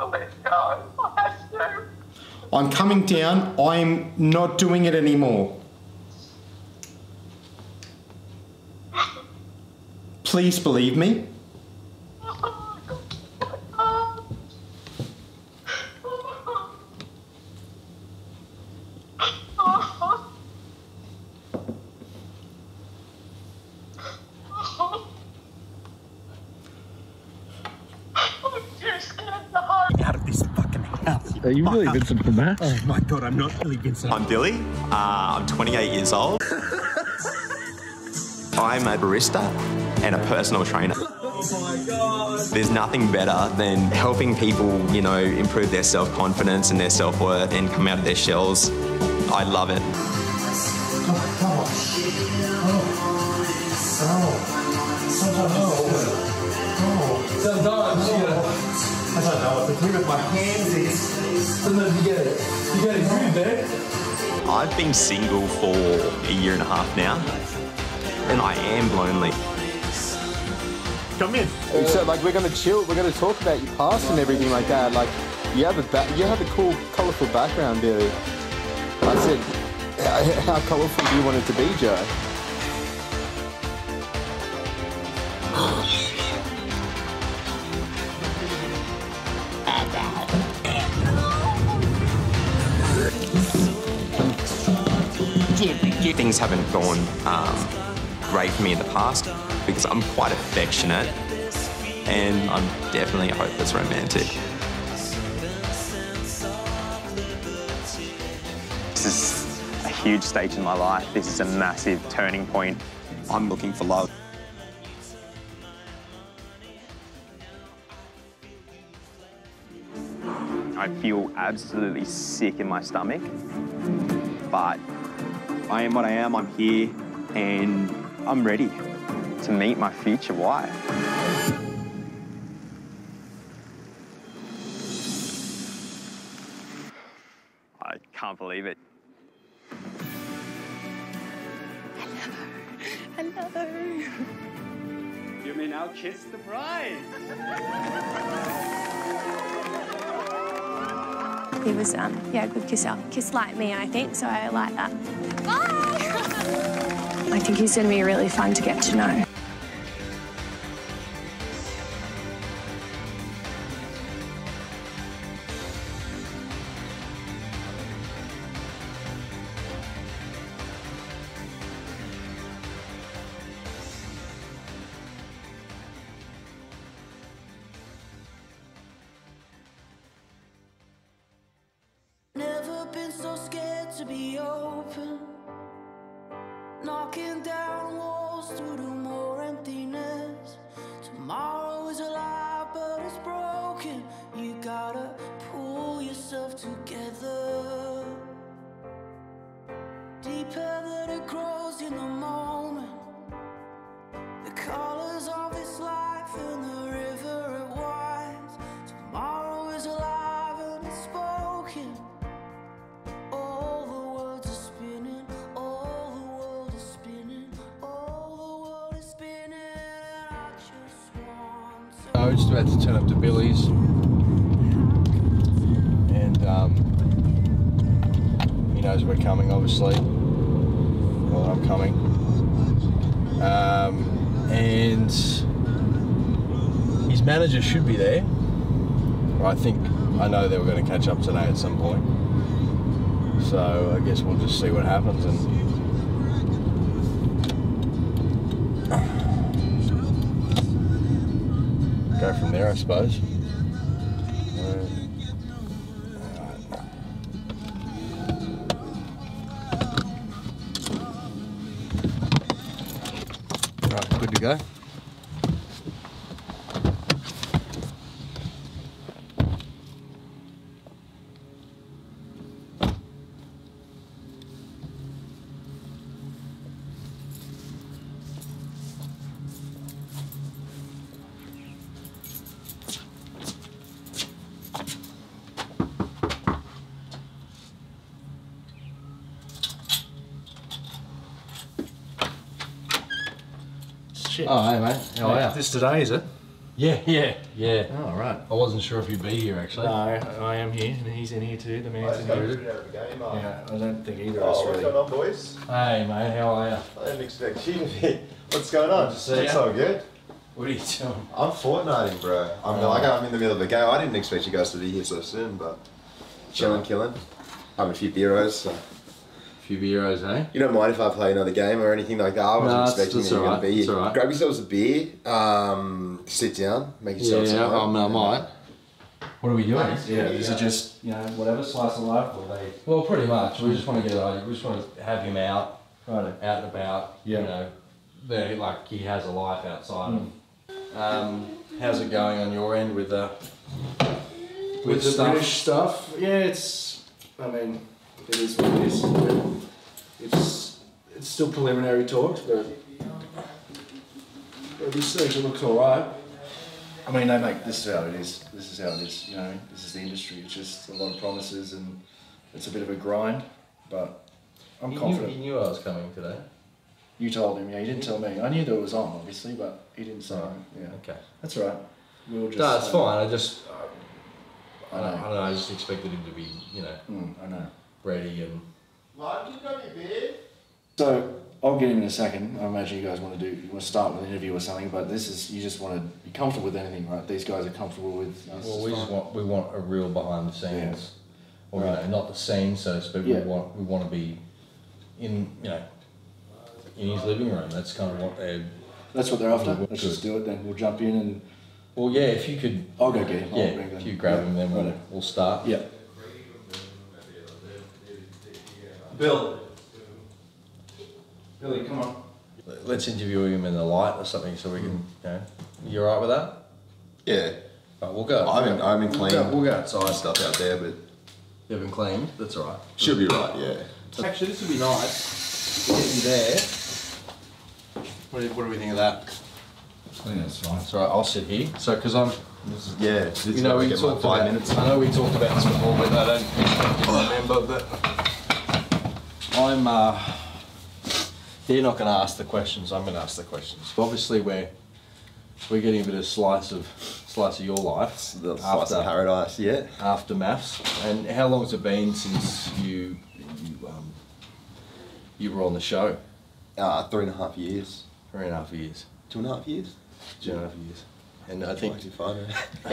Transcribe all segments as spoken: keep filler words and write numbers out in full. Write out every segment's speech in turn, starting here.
to let go. I have to. I'm coming down. I'm not doing it anymore. Please believe me. Out of this fucking house. Are you Billy Vincent from MAFS? Oh my god, I'm not Billy Vincent. I'm Billy. Uh, I'm twenty-eight years old. I'm a barista and a personal trainer. Oh my god. There's nothing better than helping people, you know, improve their self-confidence and their self-worth and come out of their shells. I love it. Come on, come on. Oh. Oh. Oh. Sometimes, you know, I don't know what to do with my hands is. sometimes you get it. You get it good there. I've been single for a year and a half now, and I am lonely. Come in. So, like, we're gonna chill. We're gonna talk about your past and everything like that. Like, you have a ba you have a cool, colourful background, Billy. I said, how colourful do you want it to be, Joe? Things haven't gone um, great for me in the past because I'm quite affectionate and I'm definitely a hopeless romantic. This is a huge stage in my life. This is a massive turning point. I'm looking for love. I feel absolutely sick in my stomach, but I am what I am, I'm here, and I'm ready to meet my future wife. I can't believe it. Hello. Hello. You may now kiss the bride. He was, um, yeah, a good kisser. Kissed like me, I think, so I like that. Bye! I think he's going to be really fun to get to know. Never been so scared to be open, knocking down walls to do more emptiness. Tomorrow is alive but it's broken. You gotta pull yourself together. Deeper than it grows in the moment, the colors of this life and the river it winds. Tomorrow is alive and it's spoken. All the worlds are spinning, all the world is spinning, all the world is spinning, and I just want to... I was just about to turn up to Billy's, and um, he knows we're coming, obviously. Well, I'm coming. Um, and his manager should be there. Well, I think, I know they were going to catch up today at some point. So I guess we'll just see what happens and go from there, I suppose. Uh, right, good to go. Shit. Oh, hey mate, how are you? This today, is it? Yeah, yeah, yeah. Oh, right. I wasn't sure if you'd be here actually. No, I am here, and he's in here too. The man's in here. Yeah, I don't think either of us Oh, what's really. going on, boys? Hey, mate, how are you? I didn't expect you to be. What's going on? See It's ya. all good. What are you doing? I'm Fortniting, bro. I'm Oh. like I'm in the middle of a game. I didn't expect you guys to be here so soon, but chilling, killing. Having a few beeros. So. A few beeros, eh? You don't mind if I play another game or anything like that? I wasn't No, expecting that's that you were alright, going to be that's here. alright. Grab yourselves a beer, um, sit down, make yourselves Yeah, some I, home. I might. What are we doing? Yeah, these are just, you know, whatever, slice of life, or they... Well, pretty much. We just want to get it over. We just want to have him out, Right. out and about. Yeah. You know, there, like he has a life outside Mm. of. Um, how's it going on your end with the with, With the stuff? British stuff, yeah, it's, I mean, it is what it is. It's, it's still preliminary talks, but but this stage it looks alright. I mean, they make, this is how it is, this is how it is, you know, this is the industry, it's just a lot of promises and it's a bit of a grind, but I'm You confident. Knew, he knew I was coming today. You told him, yeah, he didn't tell me. I knew that it was on, obviously, but he didn't say, yeah. Okay. That's all right. We'll just... No, it's uh, fine. I just, I, I don't, know. I don't know. I just expected him to be, you know, Mm, I know. ready and. Mark, can you grab your beer? So I'll get him in a second. I imagine you guys want to do, you want to start with an interview or something, but this is, you just want to be comfortable with anything, right? These guys are comfortable with. This Well, is we just fine. want we want a real behind the scenes, or Right. you know, not the scene, so to speak. Yeah. We want we want to be in, you know, in his living room. That's kind of what they're. That's what they're after. Good. Let's just do it then. We'll jump in and. Well, yeah. If you could. I'll go get him. I'll Yeah. bring them. If you grab Yeah. him, then we'll, Righto. we'll start. Yeah. Bill. Billy, come on. Let's interview him in the light or something, so we can. You know, you alright with that? Yeah. Right, we'll go. I haven't, I haven't We'll cleaned go, we'll go outside. stuff out there, but You haven't cleaned. That's alright. should be right, yeah. Actually, this would be nice. Get me there. What do, what do we think of that? I think that's fine. That's all right. I'll sit here. So, because I'm. Yeah, this You is know, how I we get my talked five about. minutes. I know we talked about this before, but I don't expect you to remember. But I'm. Uh, they're not going to ask the questions. I'm going to ask the questions. Obviously, we're we're getting a bit of slice of slice of your life. The slice of paradise, yeah. After MAFS, and how long's it been since you you, um, you were on the show? Uh, three and a half years. Three and a half years. Two and a half years? Two and a half years. And I think. Fun,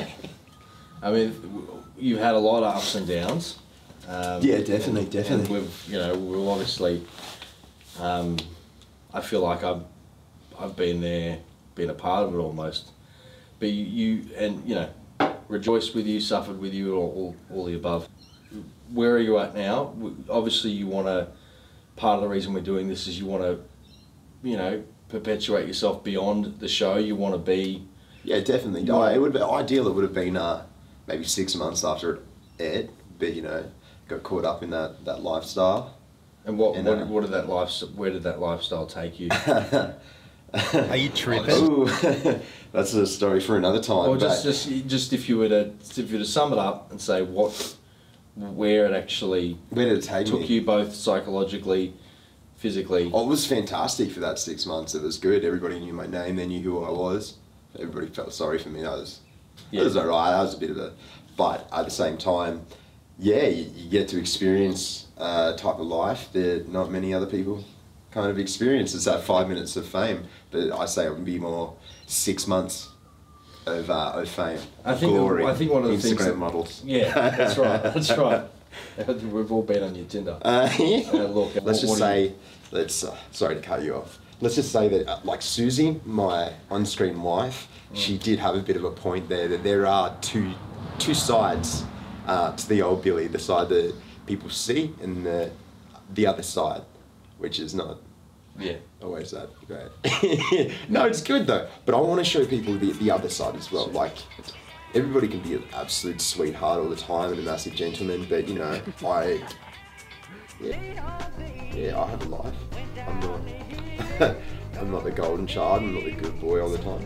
I mean, w- you had a lot of ups and downs. Um, Yeah, definitely, and- definitely. And we've, you know, we've obviously. Um, I feel like I've, I've been there, been a part of it almost. But you, you and you know, rejoiced with you, suffered with you, all, all, all the above. Where are you at now? W- Obviously, you want to. Part of the reason we're doing this is you want to, you know, perpetuate yourself beyond the show. You want to be. Yeah, definitely. You Oh, want- it would be ideal. It would have been uh, maybe six months after it aired, but you know, got caught up in that, that lifestyle. And what And, what, uh, what did that life where did that lifestyle take you? Are you tripping? Ooh, that's a story for another time. Or just but- just just if you were to if you were to sum it up and say what where it actually Where did it take took me? you both psychologically, physically. Oh, it was fantastic for that six months. It was good. Everybody knew my name. They knew who I was. Everybody felt sorry for me. That was, Yeah. it was alright. That was a bit of a, but at the same time, yeah, you, you get to experience a type of life that not many other people kind of experience. It's that five minutes of fame. But I say it would be more six months of uh, of fame. I of think glory. I think one of the Instagram things that, models. Yeah, that's right. That's right. We've all been on your Tinder. Uh, yeah. Uh, look, let's what- just what do say, you- let's. Uh, sorry to cut you off. Let's just say that, uh, like Susie, my on-screen wife, Mm. she did have a bit of a point there. That there are two, two sides uh, to the old Billy. The side that people see, and the, the other side, which is not. Yeah. Always that great. No, it's good though. But I want to show people the, the other side as well. Like, everybody can be an absolute sweetheart all the time and a massive gentleman, but you know, I. Yeah, yeah, I have a life. I'm not. I'm not the golden child. I'm not the good boy all the time.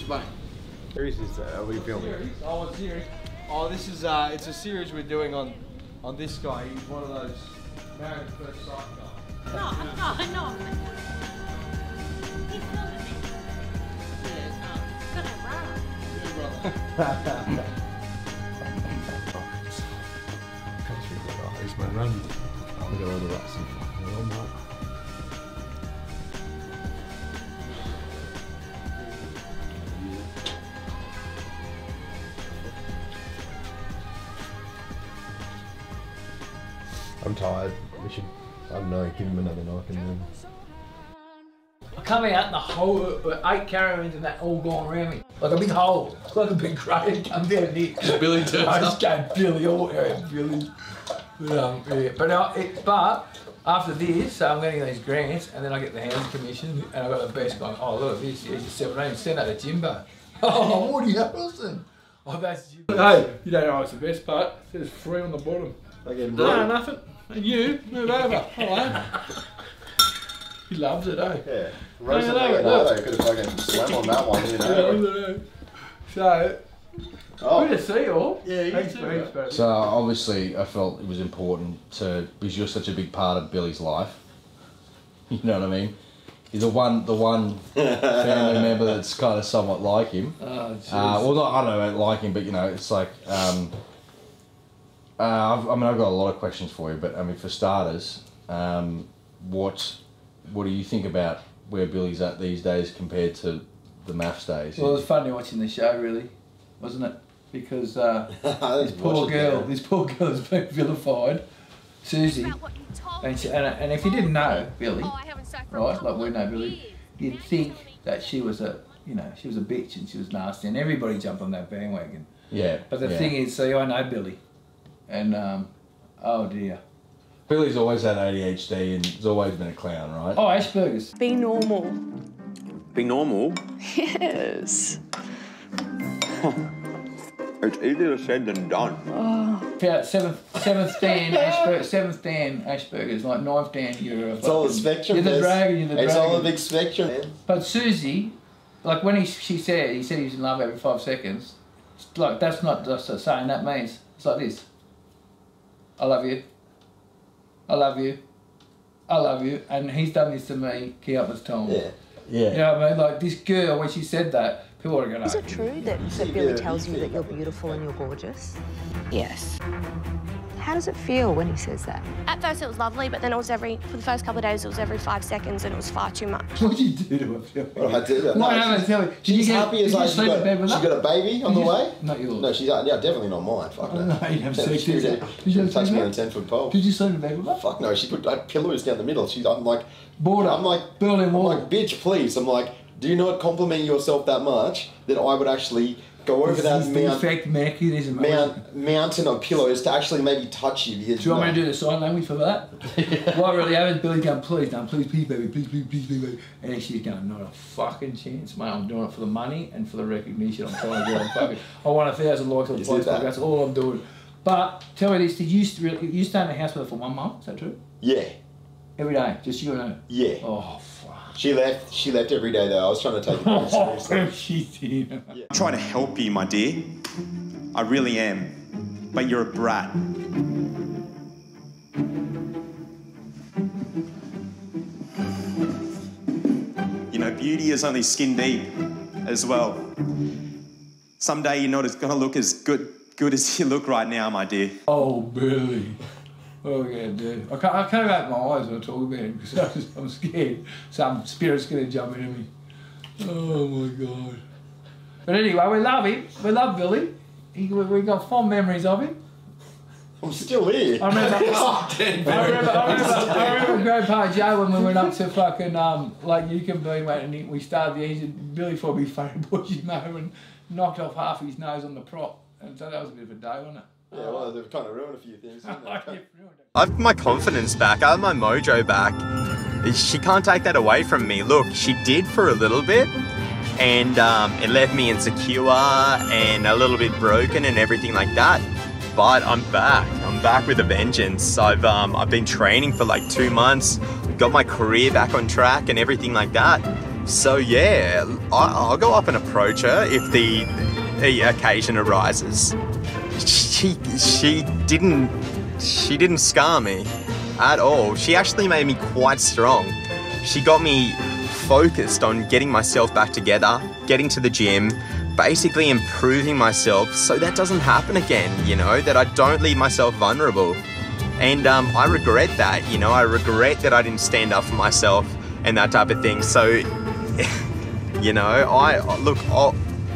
Explain. Who is this? Uh, are we filming? Series? Oh, it's serious. Oh, this is uh, it's a series we're doing on on this guy. He's one of those married at first sight guys. No, no, no. He's filming me. Yeah, um, gonna run. Yeah, brother. Here's my run. Look at all the rats and fucking all that. I'm tired. We should, I don't know, give him another knock and then. I come out and the whole uh, eight caravans and that all gone around me. Like a big hole. It's like a big crater comes down here. Billy turns I up. just go Billy all area, Billy. But, um, yeah. but, uh, it, but after this, so I'm getting these grants and then I get the housing commission and I got the best going, oh look at this, yeah, you're seventeen, send that to Jimbo. Oh, Woody Harrelson. Oh, that's Jimbo. Hey, you don't know what's the best part? It says free on the bottom. Okay, no, nothing. And you, move over. Hello. He loves it, eh? Yeah. Rosa Leonardo could have fucking swam on that one, you know. So, Oh. good to see you all. Yeah, you Thanks, too, thanks, bro. bro. So obviously I felt it was important to, because you're such a big part of Billy's life. You know what I mean? You're the one, the one family member that's kind of somewhat like him. Oh, uh, well, not, I don't know, like him, but you know, it's like, um, uh, I've, I mean, I've got a lot of questions for you, but I mean, for starters, um, what, what do you think about where Billy's at these days compared to the M A F S days? Well, it was funny watching the show, really, wasn't it? Because uh, this poor watch it, girl, yeah. this poor girl has been vilified, Susie. And, she, and, and if you didn't know Billy, right, like we know Billy, you'd think that she was a, you know, she was a bitch and she was nasty, and everybody jumped on that bandwagon. Yeah. But the yeah. thing is, see, I know Billy, and um, oh dear. Billy's always had A D H D and he's always been a clown, right? Oh, Asperger's. Be normal. Be normal? Yes. It's easier said than done. Oh. Yeah, seventh, seventh Dan, Asperger, seventh Dan, Asperger's, like ninth Dan, you're a It's all the spectrum. You're the Des. dragon, you're the It's dragon. all a big spectrum, man. But Susie, like when he, she said, he said he was in love every five seconds, it's like that's not just a saying, that means, it's like this. I love you. I love you. I love you. And he's done this to me countless times. Yeah. Yeah. You know what I mean? Like this girl, when she said that, people are going, Is it true that, that Billy tells you that you're beautiful and you're gorgeous? Yes. How does it feel when he says that? At first it was lovely, but then it was every, for the first couple of days, it was every five seconds and it was far too much. What did you do to her, Phil? What did I do? What No, happened? she's- Tell me. Did She's you get, happy did as you like she's sleep got, in bed with she's her? got a baby on Did the you- way. Not yours. No, she's yeah, definitely not mine. Fuck no. No, you have sex She with did her. it. Did you have Touched sex me with on a her? ten foot pole. Did you sleep in bed with her? Fuck no, she put uh, pillows down the middle. She's, I'm like, Bored I'm like, Berlin I'm Wall. like, bitch, please. I'm like, do you not compliment yourself that much that I would actually go over This that is the mount, effect mechanism. mount, mountain of pillows to actually maybe touch you? Because Do you want me to do the sign language for that? What really happens, Billy's going, please, don't, please, please, baby, please, please, please, please, baby. And then she's going, not a fucking chance, mate. I'm doing it for the money and for the recognition. I'm trying to get on fucking. I want a thousand likes on the You place. said that. That's all I'm doing. But tell me this: did you st- really, you stay in the house with her for one month? Is that true? Yeah. Every day, just you and her. Yeah. Oh fuck. She left. She left every day though. I was trying to take it very seriously. She did. I'm trying to help you, my dear. I really am. But you're a brat. You know, beauty is only skin deep as well. Someday you're not going to look as good, good as you look right now, my dear. Oh, Billy. Oh, yeah, dude. I can't, I can't open my eyes when I talk about him because I'm scared some spirit's going to jump into me. Oh, my God. But anyway, we love him. We love Billy. He, we, we got fond memories of him. I'm still here. I remember, I remember, I remember, I remember Grandpa Joe when we went up to fucking um, Lake Newcombe, mate, and he, we started the engine. Billy thought it'd be funny, bushy mow, and knocked off half his nose on the prop. And so that was a bit of a day, wasn't it? Yeah, well, they've kind of ruined a few things, haven't they? I've my confidence back. I have my mojo back. She can't take that away from me. Look, she did for a little bit, and um, it left me insecure and a little bit broken and everything like that. But I'm back. I'm back with a vengeance. I've um, I've been training for like two months, got my career back on track and everything like that. So yeah, I, I'll go up and approach her if the, the occasion arises. She she didn't she didn't scar me at all. She actually made me quite strong. She got me focused on getting myself back together, getting to the gym, basically improving myself so that doesn't happen again, you know, that I don't leave myself vulnerable. And um, I regret that, you know, I regret that I didn't stand up for myself and that type of thing. So, you know, I, look, I'll,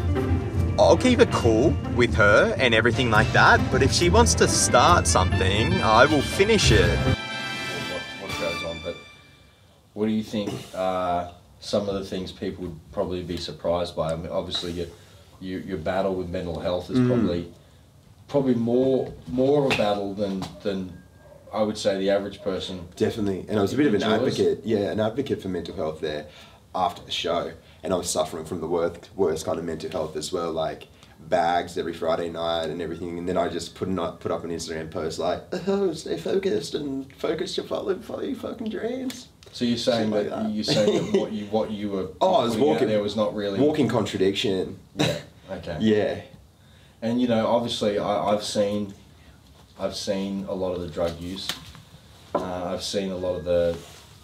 I'll keep it cool with her and everything like that, but if she wants to start something, I will finish it. What, what goes on, but what do you think uh, some of the things people would probably be surprised by? I mean, obviously your, your, your battle with mental health is Mm. probably probably more more of a battle than, than I would say the average person. Definitely, and I was a bit of an endures. advocate, yeah, an advocate for mental health there after the show, and I was suffering from the worst, worst kind of mental health as well, like bags every Friday night and everything, and then I just put up, put up an Instagram post like, oh, stay focused and focus your follow, follow your fucking dreams. So you're saying Shit that, like that. you're saying that what you what you were Oh, I was putting out walking. there was not really walking contradiction. Yeah. Okay. Yeah. And you know, obviously, I, I've seen, I've seen a lot of the drug use. Uh, I've seen a lot of the,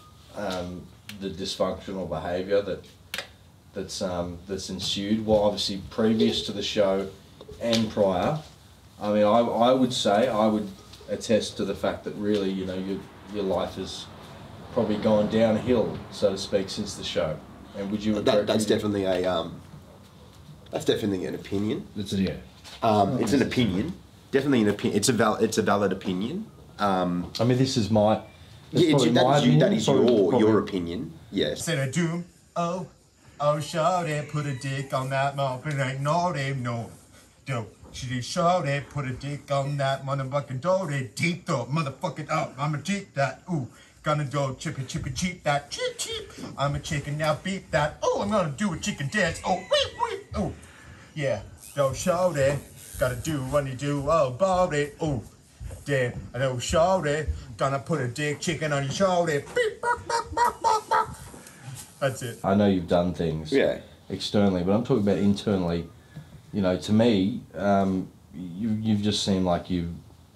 um, the dysfunctional behaviour that, that's um, that's ensued. Well, obviously, previous to the show, and prior. I mean, I I would say I would attest to the fact that really, you know, your your life has probably gone downhill, so to speak, since the show. And would you agree? That, that's definitely a um, that's definitely an opinion. It's a, yeah. Um, it's an opinion. Definitely an opinion. It's a val- It's a valid opinion. Um, I mean, this is my. Yeah, it's, that my is, you, that opinion, is probably- your probably- your opinion. Yes. Said I do. Oh, oh, shout it, put a dick on that mouth, and I know they know. Do she did shout it, put a dick on that motherfucking door, they deep though, motherfucking up. I'ma deep that. Ooh, gonna do chippy chippy cheep that, cheep cheep. I'm a chicken now, beat that. Oh, I'm gonna do a chicken dance. Oh, wait wait. Oh, yeah. Don't shout it. Gotta do what you do. Oh, about it. Oh, damn. I don't shout it. Gonna put a dick chicken on your shoulder. Beep, bop, bop, bop, bop, bop. That's it. I know you've done things Yeah. externally, but I'm talking about internally. You know, to me, um, you you've just seemed like you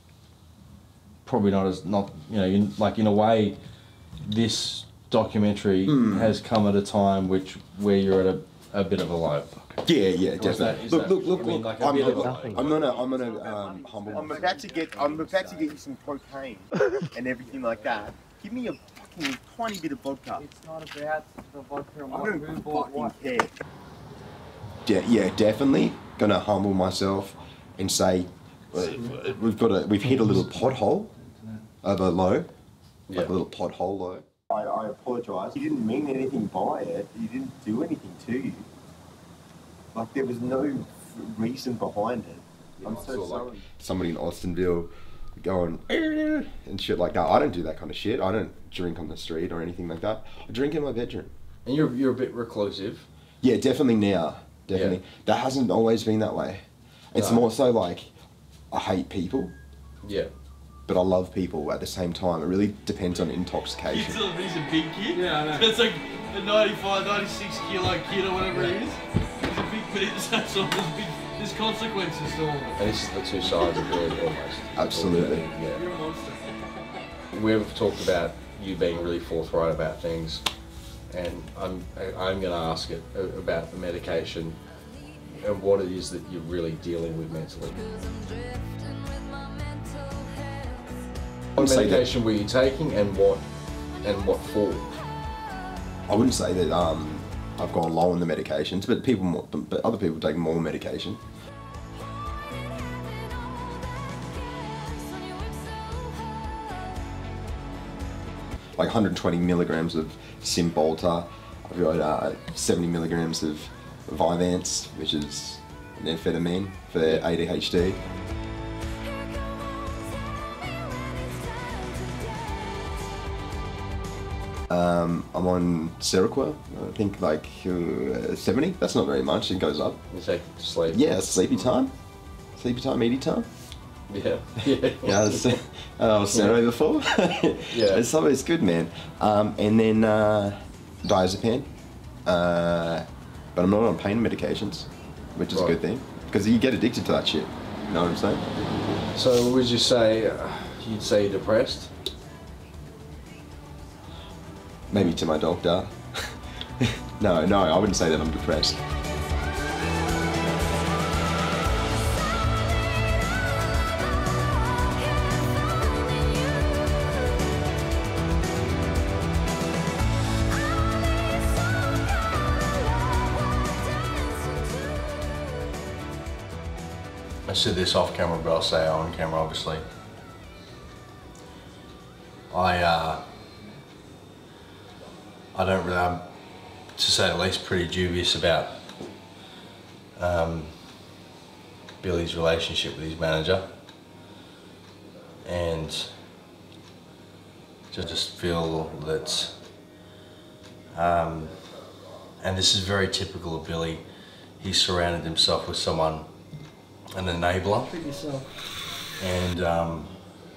probably not as not you know in, like in a way, this documentary Mm. has come at a time which where you're at a, a bit of a low. Yeah, yeah, Or is definitely. that- is look, that- look, look, I mean, look. like a I'm, bit of a- I'm, I'm gonna, I'm gonna um, humble. I'm about to get, I'm about to get you some cocaine and everything like that. Give me a fucking tiny bit of vodka. It's not about the vodka and I what, don't who bought fucking what. care. Yeah, yeah, definitely gonna humble myself and say uh, we've got a, we've hit a little pothole of a low, like a little pothole low. I, I apologise. You didn't mean anything by it. You didn't do anything to you. Like there was no reason behind it. I'm so saw, sorry. like, somebody in Austinville going and shit like that. I don't do that kind of shit. I don't drink on the street or anything like that. I drink in my bedroom. And you're you're a bit reclusive. Yeah, definitely now. Definitely. That hasn't always been that way. It's No. more so like I hate people, Yeah. but I love people at the same time. It really depends on intoxication. He's a, he's a big kid. Yeah, I know. It's like a ninety-five, ninety-six kilo kid or whatever it is. He's a big piece. That's all. There's, big, there's consequences to all of it. And this is the two sides of it almost. Absolutely. Yeah. You're a monster. We've talked about you being really forthright about things, and I'm I'm going to ask it about the medication and what it is that you're really dealing with mentally. What say that- medication were you taking, and what and what for? I wouldn't say that um, I've gone low on the medications, but people, more, but other people take more medication. Like one hundred twenty milligrams of Cymbalta. I've got uh, seventy milligrams of Vyvanse, which is an amphetamine for A D H D. Um, I'm on Seroquel. I think like uh, seventy. That's not very much. It goes up. You take sleep. Yeah, sleepy time. Sleepy time, eating time. Yeah. Yeah. Yeah, I was, I was Sero before. Yeah. It's always good, man. Um, and then uh, diazepam. uh, but I'm not on pain medications, which is Right. a good thing because you get addicted to that shit. You know what I'm saying? So would you say uh, you'd say you're depressed? Maybe to my doctor. no, no, I wouldn't say that I'm depressed. I said this off camera, but I'll say it on camera, obviously. I, uh, I don't really, I'm, to say the least, pretty dubious about um, Billy's relationship with his manager. And just, just feel that, um, and this is very typical of Billy, he surrounded himself with someone, an enabler. And um,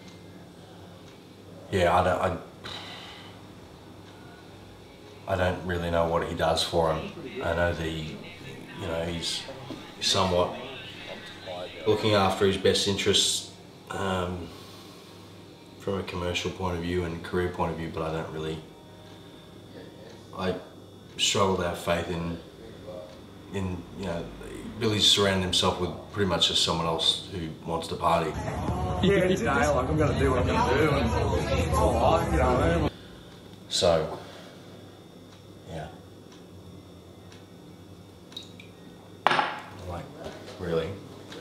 yeah, I don't, I, I don't really know what he does for him. I know that he, you know, he's somewhat looking after his best interests um, from a commercial point of view and career point of view, but I don't really, I struggle to have faith in, in you know, Billy's surrounding himself with pretty much just someone else who wants to party. Yeah, today, like I'm gonna do what I'm gonna do, and oh, you know what I mean? So, yeah. Like, really?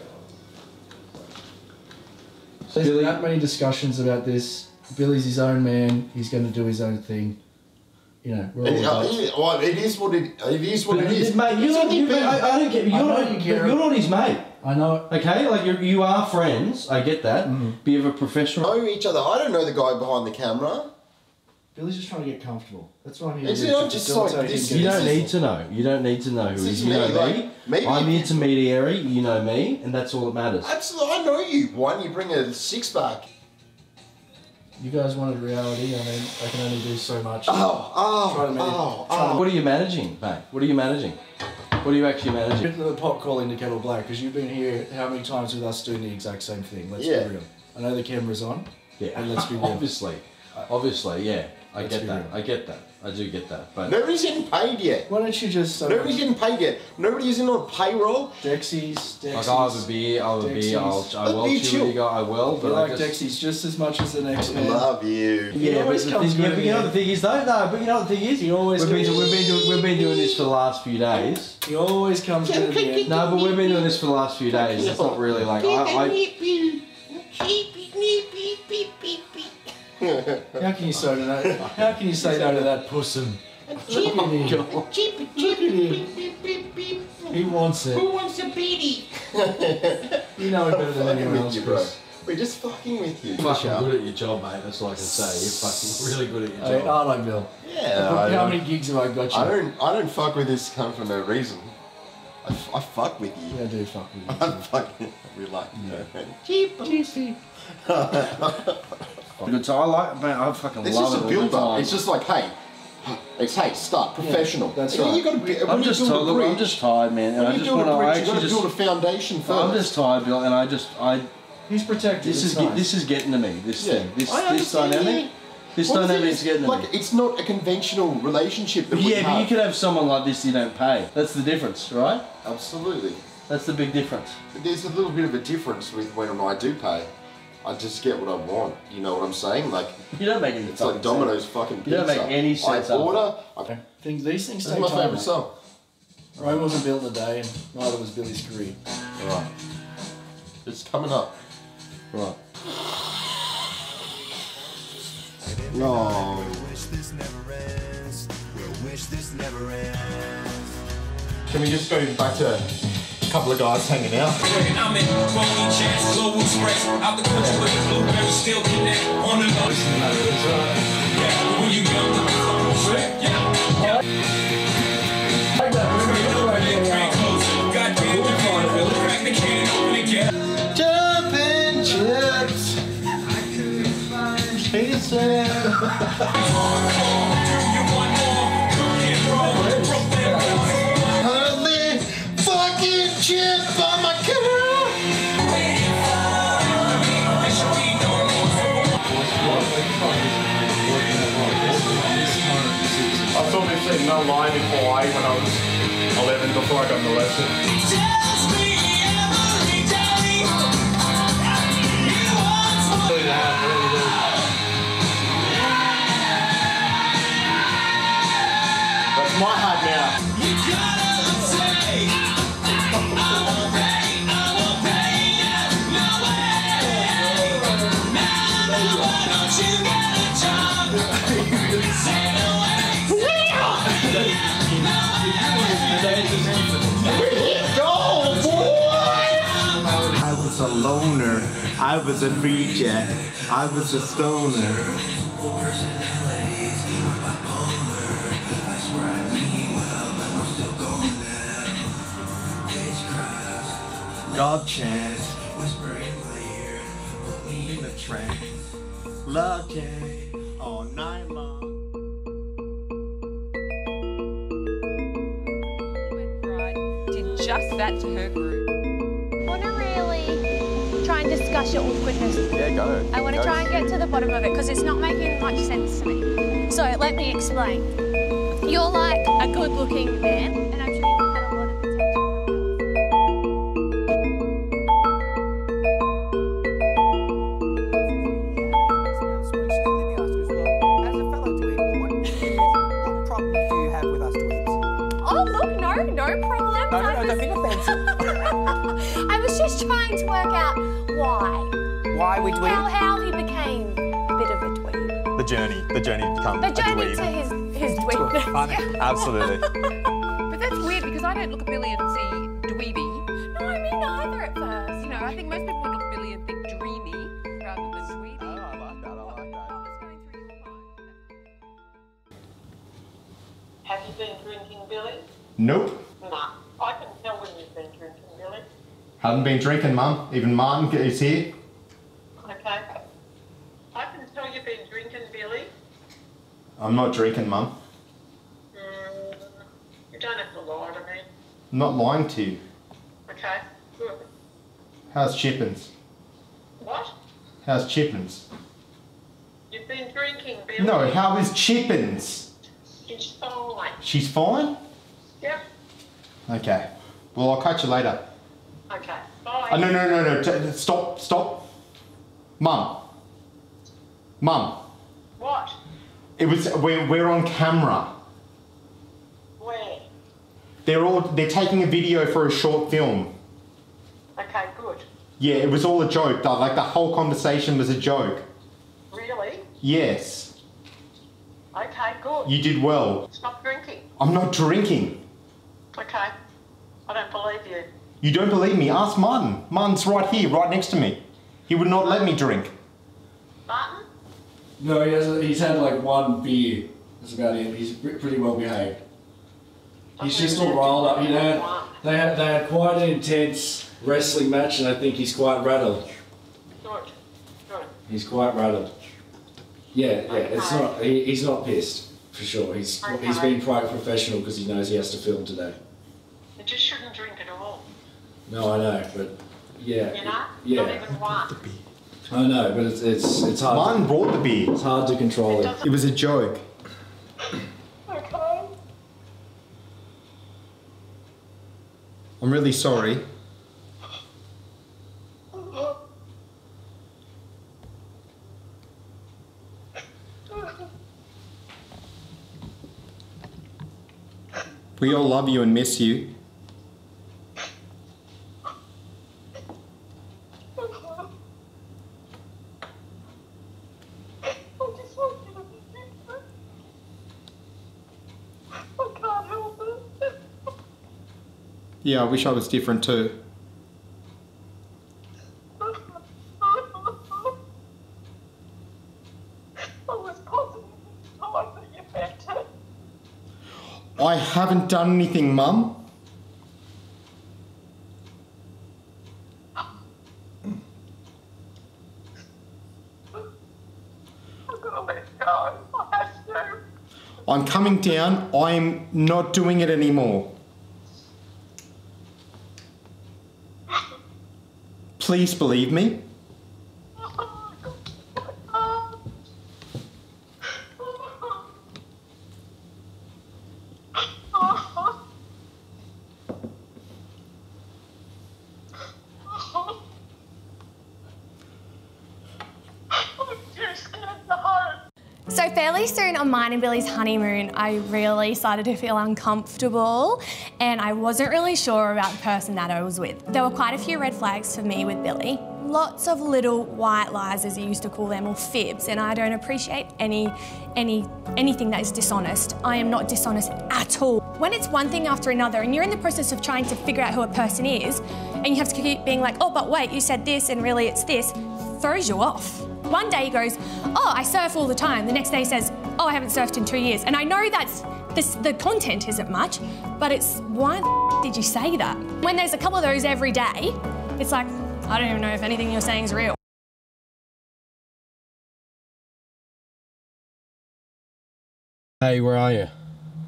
So there's that many discussions about this. Billy's his own man. He's going to do his own thing. You know, we're all And, uh, adults. yeah, well, it is what it, it is. What But it is. mate, you're It's not, only you, been- I, I don't get. You're I know not. you care. You're not his mate. I know. Okay, like you're, you are friends. I get that. Mm. But you have a professional. know each other. I don't know the guy behind the camera. Billy's just trying to get comfortable. That's what I'm here It's to do. not just like this- You this don't is- need to know. You don't need to know who This he is is. You me, know like, me. maybe I'm the if- intermediary. You know me, and that's all that matters. Absolutely, I know you. One, you bring a six pack. You guys wanted reality. I mean, I can only do so much. Oh, oh, Try to manage- oh, try to- What are you managing, mate? What are you managing? What are you actually managing? Get to the pot calling to kettle black because you've been here how many times with us doing the exact same thing. Let's Yeah. be real. I know the camera's on. Yeah, And let's be real. obviously, obviously, yeah. I Let's get be that. real. I get that. I do get that. But Nobody's getting paid yet. Why don't you just... Uh, Nobody's getting paid yet. Nobody is in on payroll. Dexys, Dexys. like, I'll have a beer. I'll have a beer. I'll, I Let will me chew chill. with you guys. I will. You But I like just, Dexys just as much as the next man. Love you. He Yeah, but, always the comes thing, yeah, good but in you know the the thing is though, no, but you know the thing is, He always we've been, comes- we've been doing we've been doing this for the last few days. He always comes good in the end. No, but we've been doing this for the last few days. It's not really like I, I How can you say no? How can you say no to that pussum? Look at him. Look at him. He wants it. Who wants a beanie? You know it better than Fucking anyone with else, you, bro. Chris. We're just fucking with you. You're fucking good at your job, mate. That's all I can say. You're fucking really good at your Hey, job. aren't I, Bill? Yeah. How I don't- many gigs have I got you? I don't. I don't fuck with this cunt for no reason. I, f- I fuck with you. Yeah, I do fuck with you. I'm fucking. We like you. Cheap, cheap. Good time. I like, man. I fucking It's love just it a all build the up. time. It's just like, hey, it's hey, start professional. that's And then right. You gotta be, when I'm you just build tired. a Look, bridge, I'm just tired, man. And when I you just build want a to. I bridge, you actually gotta just. build a foundation first. I'm just tired, Bill, and I just I. He's protected. This it's is nice. get, this is getting to me. This Yeah. thing. This I this understand, dynamic. yeah. This Well, the thing dynamic is, is getting to like, me. it's not a conventional relationship that we Yeah, but have. you could have someone like this you don't pay. That's the difference, right? Absolutely. That's the big difference. But there's a little bit of a difference with when I do pay. I just get what I want. You know what I'm saying? Like, You don't make any it's fucking like Domino's sense. fucking pizza. You don't make any sense I of it. order. I, Things, these things this take is my time. favourite mate. song. Rome wasn't built in a day, and neither was Billy's career. Right. It's coming up. Right. No. Can we just go back to a couple of guys hanging out? I'm in Boney Chance, Global Express, out the country with the blueberry still connect on the low. Yeah, when you young, the phone trick, yeah. Goddamn, you can't really crack the can open and get. Jumping chips. Pizza. Do you want more? Cook and roll, broke down. another line in Hawaii when I was eleven before I got molested. That's my heart now. I was a loner. I was a reject. I was a stoner. God chance. In a trance. Love jam all night long. Did just that to her group. I want to really try and discuss your awkwardness. Yeah, go. I want to Go. try and get to the bottom of it because it's not making much sense to me. So let me explain. You're like a good-looking man, and I'm sure you've had a lot of attention Oh, look, no, no problem. No, no, no, don't be offensive. I was just trying to work out why. Why we dweeb? How, how he became a bit of a dweeb. The journey, the journey to become The a journey dweeb. to his, his dweebness. Absolutely. But that's weird because I don't look at Billy and see dweeby. No, me neither at first. You know, I think most people would look at Billy and think dreamy rather than dweeby. Oh, I like that, I like that. Have you been drinking, Billy? Nope. No. I can tell when you've been drinking, Billy. Haven't been drinking, Mum. Even Martin is here. Okay. I can tell you've been drinking, Billy. I'm not drinking, Mum. Mm, you don't have to lie to me. I'm not lying to you. Okay, good. How's Chippins? What? How's Chippins? You've been drinking, Billy. No, how is Chippins? It's fine. She's fine? Yep. Okay. Well, I'll catch you later. Okay, bye. Oh, no, no, no, no. T- stop, stop. Mum. Mum. What? It was, we're, we're on camera. Where? They're all, they're taking a video for a short film. Okay, good. Yeah, it was all a joke. The- Like, the whole conversation was a joke. Really? Yes. Okay, good. You did well. Stop drinking. I'm not drinking. Okay. I don't believe you. You don't believe me? Ask Martin. Martin's right here, right next to me. He would not let me drink. Martin? No, he has. He's had like one beer. That's about it. He's pre- pretty well behaved. He's just all riled up. You know, they had they had quite an intense wrestling match, and I think he's quite rattled. Good. Good. He's quite rattled. Yeah, yeah. It's not. He, he's not pissed for sure. He's he's been quite professional because he knows he has to film today. You just shouldn't drink at all. No, I know, but yeah, You know? yeah. Not even one. I know, but it's it's it's hard. Martin brought the beer. It's hard to control it. It was a joke. Okay. I'm really sorry. We all love you and miss you. Yeah, I wish I was different too. I haven't done anything, Mum. I'm coming down. I'm not doing it anymore. Please believe me. So fairly soon on mine and Billy's honeymoon, I really started to feel uncomfortable and I wasn't really sure about the person that I was with. There were quite a few red flags for me with Billy. Lots of little white lies, as he used to call them, or fibs, and I don't appreciate any, any, anything that is dishonest. I am not dishonest at all. When it's one thing after another and you're in the process of trying to figure out who a person is and you have to keep being like, oh, but wait, you said this and really it's this, throws you off. One day he goes, oh, I surf all the time. The next day he says, oh, I haven't surfed in two years. And I know that's, this, the content isn't much, but it's, why the did you say that? When there's a couple of those every day, it's like, I don't even know if anything you're saying is real. Hey, where are you?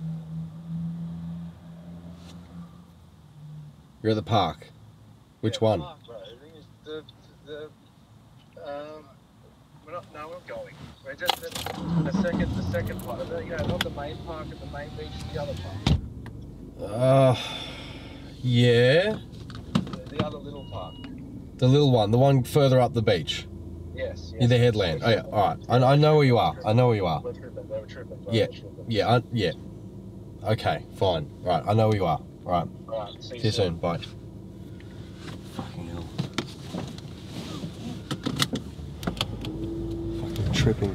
You're at the park. Which one? The, the, um, we're not, no, we're going. We're just at the second, the second part of it, you know, not the main park and the main beach, the other park. Uh, yeah. The, the other little park. The little one, the one further up the beach. Yes, yes. In the headland. Oh yeah, all right. I, I know where you are. I know where you are. We're tripping, they were tripping. Yeah, yeah, I, yeah. Okay, fine. Right, I know where you are. All right. All right, see you See you soon. soon. Bye. Fucking hell. Fucking tripping.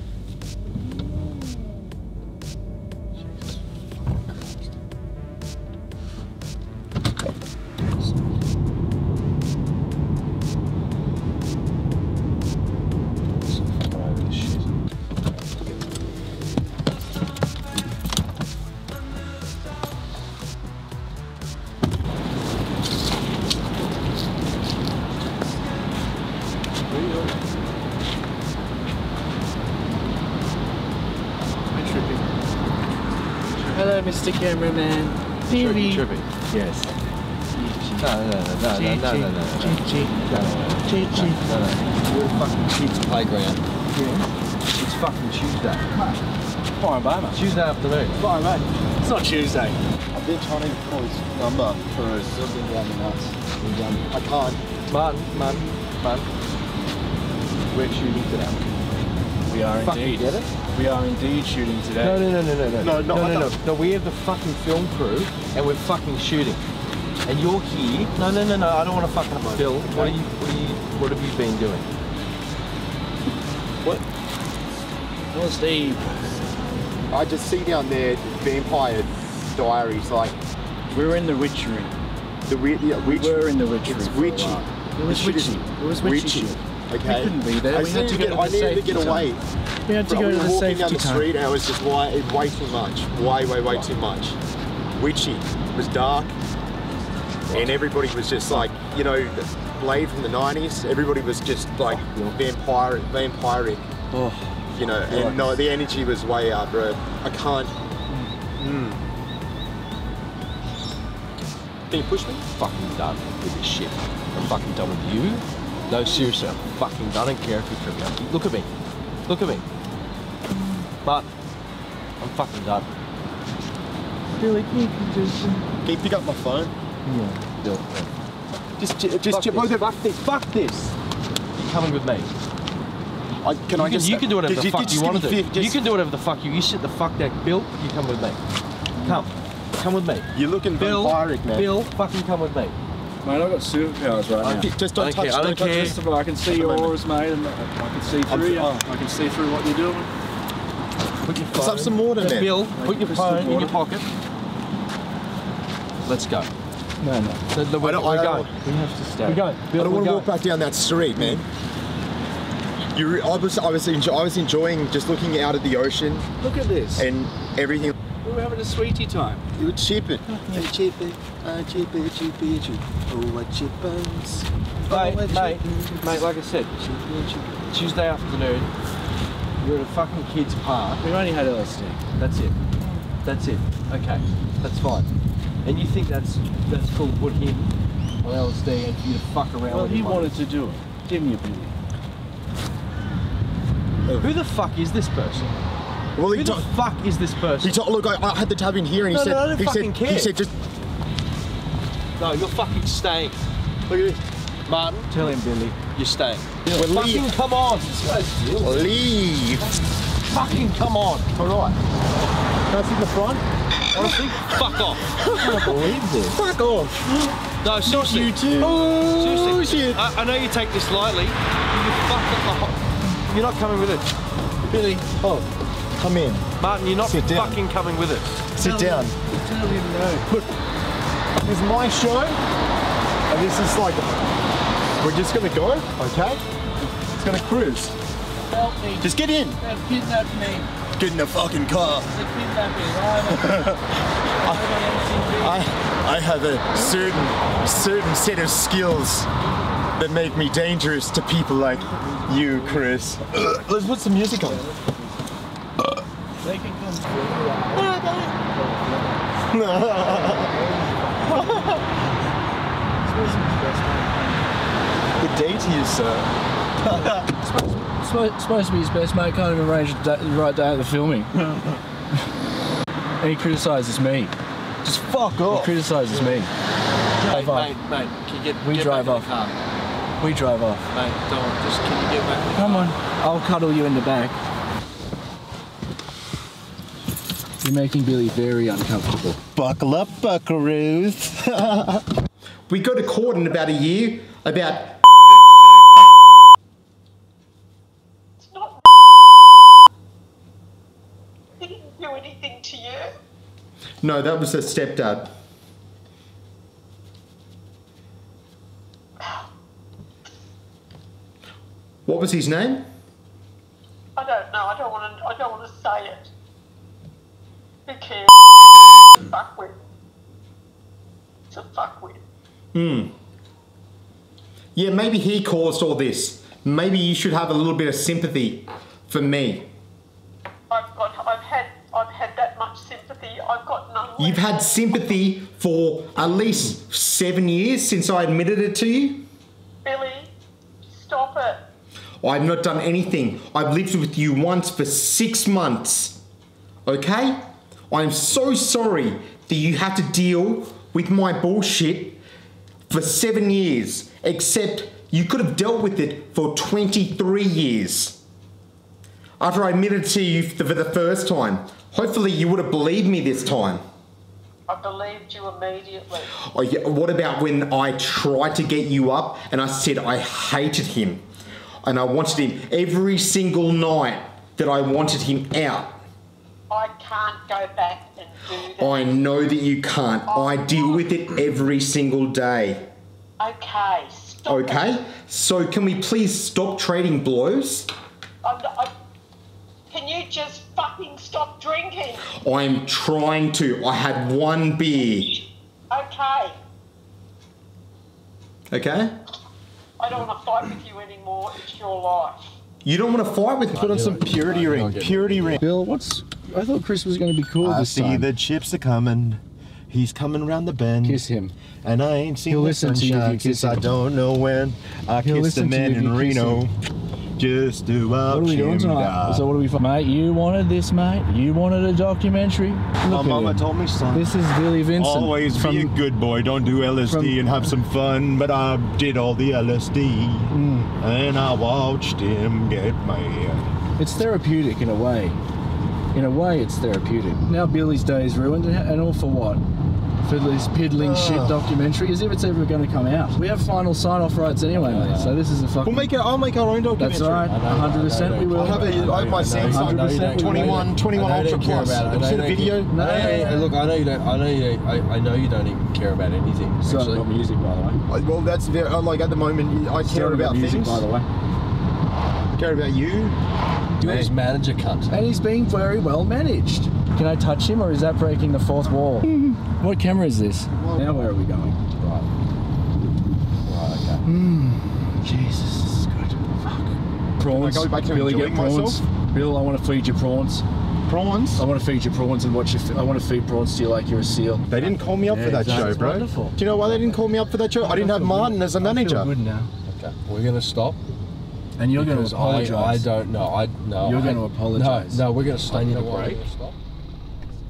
Hello, Mister Cameraman. Billy. Tripping. Yes. No, no, no, no, no, no, no, no, no, no. Chi-chi. Chi-chi. No, no. You're at a fucking kids' playground. Yeah. It's fucking Tuesday. Fine, mate. Tuesday afternoon. Fine, mate. It's not Tuesday. I've been trying to call his number for a something down the nuts. And, um, I can't. Martin, Martin, Martin. We're shooting today. We are Fucking indeed. get it? We are indeed shooting today. No, no, no, no, no, no. No, no, no, no, no, no. no. We have the fucking film crew, and we're fucking shooting. And you're here. No, no, no, no. I don't want to fucking Bill. What are you? What are you? What have you been doing? What? Well, Steve. I just see down there Vampire Diaries, like we were in the witchery. The we yeah, We witch. were in the witchery. It's for a witchy. while. It was The shit is witchy. It was witchy. witchy. Okay. We couldn't be there. I We had needed to to go get. to I the needed to safety get away. tunnel. We had to But go we to were the walking safety down the tunnel. street, and it was just way, way too much. Way, way, way too much. Witchy. It was dark, and everybody was just like, you know, Blade from the nineties. Everybody was just like vampire, vampiric. Oh. You know, and no, the energy was way up, bro. I can't. Mm. Can you push me? Fucking done with this shit. I'm fucking done with you. No, seriously, I'm fucking done. I don't care if you trip me up. Look at me. Look at me. But I'm fucking done. Billy, can you just... Can you pick up my phone? Yeah. Bill, Just, just, fuck just this. Fuck this. Fuck this. You're coming with me. I, can you I can, just? you can do whatever just- the fuck just you give want me to do. fif- You just- can do whatever the fuck you. You sit the fuck there, Bill. You come with me. Come, come with me. You're looking Bill. vampiric, man. Bill, fucking come with me. Mate, I've got superpowers right I now. think- just don't I don't touch. care, I don't touch care. this. First of all, I can see your auras, mate, and I can see I'm- through you. oh. I can see through what you're doing. Put your Let's phone. have some water, man. Bill, put your Just phone some in your water. pocket. Let's go. No, no. No, no, we're, I don't- we're I going. don't- We have to stay. We're going. I Bill, don't we're want to going. walk back down that street, man. You, re- I was, I was, enjoy, I was enjoying just looking out at the ocean Look at this. and everything. We were having a sweetie time. You were chipping. Hey, chippy, uh, chippy, chippy, chippy. Oh, what chippins. Mate, mate, mate, like I said, Tuesday afternoon, you're at a fucking kids' park. We only had L S D. That's it. That's it. Okay, that's fine. And you think that's that's cool to put him on L S D and for you to fuck around Well, with he him? wanted to do it. Didn't you, Billy? Who the fuck is this person? Well, he Who the to- fuck is this person? He told, look, I, I had the tab in here, and he No, said, no, I don't he fucking said, care. he said, just No, you're fucking staying. look at this. Martin, Tell him, Billy. you're staying. We're Fucking leave. come on. Leave. Fucking come on. All right. Can I sit in the front? Honestly, fuck off. I can't believe this. Fuck off. No, seriously. You too. Oh, seriously. shit. I, I know you take this lightly. You fuck up. You're not coming with us. Billy, oh, come in. Martin, you're not Sit down. fucking coming with us. Sit down. Tell him no. Look, this is my show, and this is like, we're just gonna go, okay? It's gonna cruise. Help me. Just get in. They've kidnapped me. Get in the fucking car. They're kidnapping. I, I have a certain, certain set of skills that make me dangerous to people like you, Chris. Uh, let's put some music on. They can come Good day to you, sir. Supposed, supposed to be his best mate, can't even arrange the, the right day of the filming. And he criticises me. Just fuck off. He criticises me. Mate, Drive off. mate, mate, can you get, We get drive back off. in the car? We drive off. Mate, don't. Just can you get back in the Come car? on, I'll cuddle you in the back. You're making Billy very uncomfortable. Buckle up, buckaroos. We go to court in about a year about. It's not. He didn't do anything to you. No, that was her stepdad. What was his name? I don't know. I don't want to. I don't want to say it. Who cares? Fuck with. It's a fuck with. Hmm. Yeah, maybe he caused all this. Maybe you should have a little bit of sympathy for me. I've got. I've had. I've had that much sympathy. I've got none. You've had sympathy for at least seven years since I admitted it to you. Billy, stop it. I've not done anything. I've lived with you once for six months. Okay? I'm so sorry that you had to deal with my bullshit for seven years, except you could have dealt with it for twenty-three years. After I admitted to you for the first time, hopefully you would have believed me this time. I believed you immediately. Oh, yeah, what about when I tried to get you up and I said I hated him and I wanted him every single night that I wanted him out? I can't go back and do that. I know that you can't. I deal with it every single day. Okay, stop. Okay? So can we please stop trading blows? I'm not, I, can you just fucking stop drinking? I'm trying to. I had one beer. Okay. Okay? I don't want to fight with you anymore. It's your life. You don't want to fight with me? Put on some purity ring. Purity ring. Bill, what's... I thought Chris was going to be cool I this see time. the chips are coming. He's coming around the bend. Kiss him. And I ain't seen He'll the listen to you if sunshine you kiss since I him. don't know when. I He'll kissed a listen to man you if in you kiss Reno. him. Just to What are watch we doing him tonight? die. So what are we... Mate, you wanted this, mate. You wanted a documentary. Look My at mama him. told me, son. This is Billy Vincent. Always from, be a good boy. Don't do L S D from- and have some fun. But I did all the L S D. Mm. And I watched him get mad. It's therapeutic in a way. In a way, it's therapeutic. Now Billy's day is ruined, and all for what? For this piddling shit documentary, as if it's ever going to come out. We have final sign-off rights anyway, mate. So this is a fucking. We'll make it. I'll make our own documentary. That's right. one hundred percent we will. I'll have a, I have my Samsung one hundred percent we will. twenty-one, twenty-one I know you Ultra don't care Plus. about it. Have you I seen know the you video? No. Hey, hey, look, I know you don't. I know you. Don't, I, I know you don't even care about anything. Still Actually, haven't got music, by the way. Uh, Well, that's very, uh, like at the moment, I Still care haven't got about music, things. by the way. Care about you. you're his manager, cunt. And he's being very well managed. Can I touch him, or is that breaking the fourth wall? What camera is this? Now where are we going? Right. Right. Okay. Mm, Jesus, this is good. Fuck. Prawns. Can I go back to Billy, get enjoying prawns. myself? Bill, I want to feed you prawns. Prawns? I want to feed you prawns and watch you. F I want to feed prawns to you like you're a seal. They didn't call me up Yeah, for that that's show, bro. wonderful. Do you know why they didn't call me up for that show? I didn't have Martin as a manager. I feel good now. Okay. We're gonna stop. And you're going to Because I, apologise. I don't know. I no. You're I, going to apologise. No, no, we're gonna stop. I need You a know why we're break. gonna stop?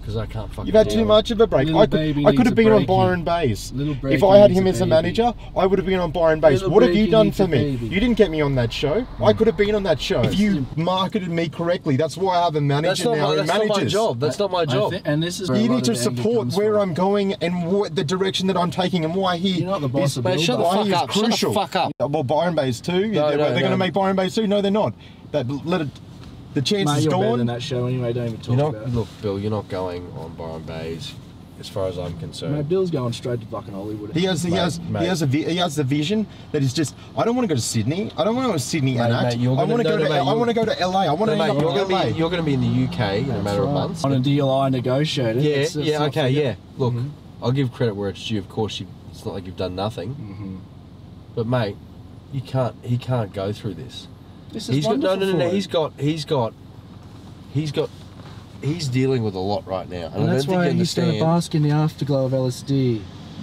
Because I can't fucking You've had deal too much of a break. Little I could, baby I could needs have a been on breaky. Byron Bays. Little If breaky I had needs him a as a baby. manager, I would have been on Byron Bays. Little What have you breaky done needs for a me? baby. You didn't get me on that show. I could have been on that show. If you marketed me correctly, that's why I have a manager That's not now my, who that's not my manages. job. That's not my job. and this is you need to support where I'm going and what the direction that I'm taking and why he You're not the boss is, of Bill shut Bar. why he is Fuck up, shut the crucial. fuck up. Yeah, well, Byron Bays too. No, they're no, they're going no. to make Byron Bays too. No, they're not. That let it. The chance Mate, is you're better gone. than that show anyway. Don't even talk You're not, about it. look, Bill, you're not going on Byron Bays, as far as I'm concerned. Mate, Bill's going straight to fucking Hollywood. He has, he Mate, has, mate. he has a, vi- he has the vision that is just. I don't want to go to Sydney. I don't want to go to Sydney and Mate, act. mate, you're I gonna- want to no, go no, to. mate, I you're- want to go to L A. I want No, to mate, end you're up going in to L A. be you're going to be in the U K in a That's matter of right. months. On a deal I negotiated. Yeah, It's- it's yeah, not okay, for you. yeah. Look, I'll give credit where it's due. Of course, you, it's not like you've done nothing. Mm-hmm. But mate, you can't. He can't go through this. This is he's got no, no, no, wonderful no. for He's him. got. He's got. He's got. He's dealing with a lot right now, and, And I that's don't why think you he's going to understand. bask in the afterglow of L S D.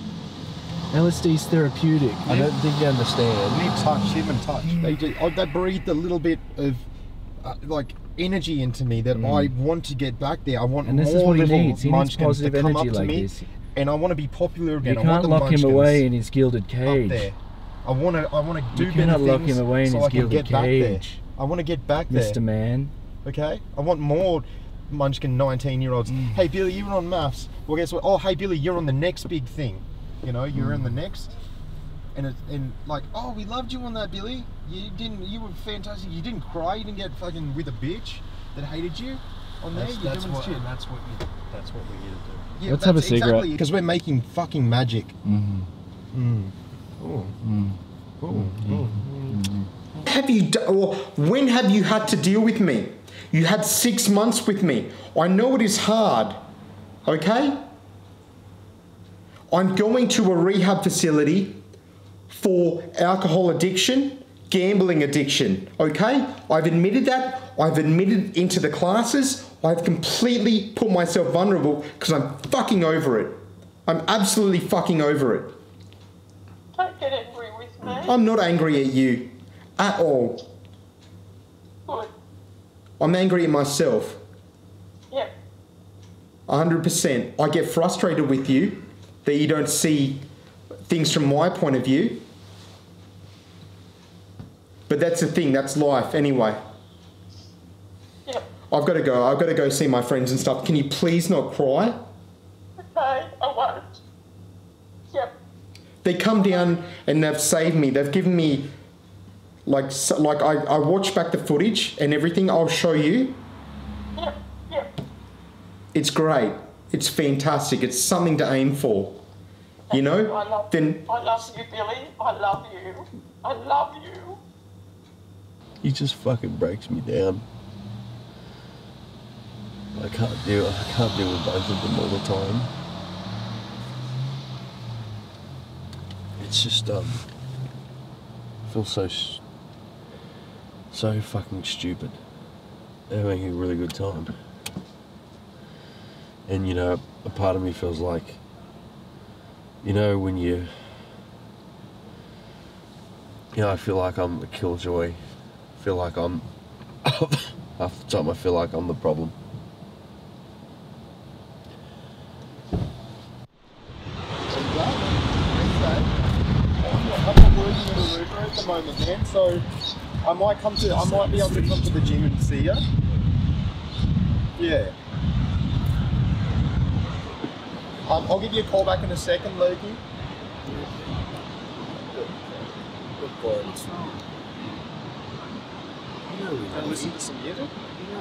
L S D's therapeutic. I don't think you understand. Need touch, human touch. They do, oh, they breathed a little bit of uh, like energy into me that I want to get back there. I want And this more is what he little needs. He needs munchkins positive to come energy up to like me, this. and I want to be popular again. You I want can't the lock him munchkins away in his gilded up cage. there. I want to. I want to do You better cannot lock things him away in so his I can gilded get back there. cage. I want to get back there, Mister Man. Okay, I want more munchkin nineteen-year-olds. Mm. Hey Billy, you were on MAFS. Well, guess what? Oh, hey Billy, you're on the next big thing. You know, you're Mm. in the next, and it's and like, oh, we loved you on that, Billy. You didn't. You were fantastic. You didn't cry. You didn't get fucking with a bitch that hated you on there. That's- You're that's doing what- shit. and that's what you. That's what we're here to do. Yeah, Let's have a that's cigarette. exactly because we're making fucking magic. Mm-hmm. Mm. Oh. Mm. Oh. Oh. Have you d- or when have you had to deal with me? You had six months with me. I know it is hard, okay? I'm going to a rehab facility for alcohol addiction, gambling addiction, okay? I've admitted that. I've admitted into the classes. I've completely put myself vulnerable because I'm fucking over it. I'm absolutely fucking over it. Don't get angry with me. I'm not angry at you at all. Good. I'm angry at myself. Yep. one hundred percent. I get frustrated with you that you don't see things from my point of view. But that's the thing, that's life anyway. Yep. I've got to go. I've got to go see my friends and stuff. Can you please not cry? Okay, I won't. Yep. They come down and they've saved me. They've given me, like, so, like I, I watch back the footage and everything. I'll show you. Yep. Yep. It's great. It's fantastic. It's something to aim for. You know? I love Then I love you, Billy. I love you. I love you. He just fucking breaks me down. I can't deal. I can't deal with both of them all the time. It's just um. I feel so s- so fucking stupid. They're having a really good time, and you know, a part of me feels like, you know, when you, you know, I feel like I'm the killjoy. I feel like I'm half the time I feel like I'm the problem. I'm not working in a Uber at the moment, man. So I might come to. I might be able to come to the gym and see you. Yeah. Um, I'll give you a call back in a second, Loki. Good boy. What's wrong? And listen to some music?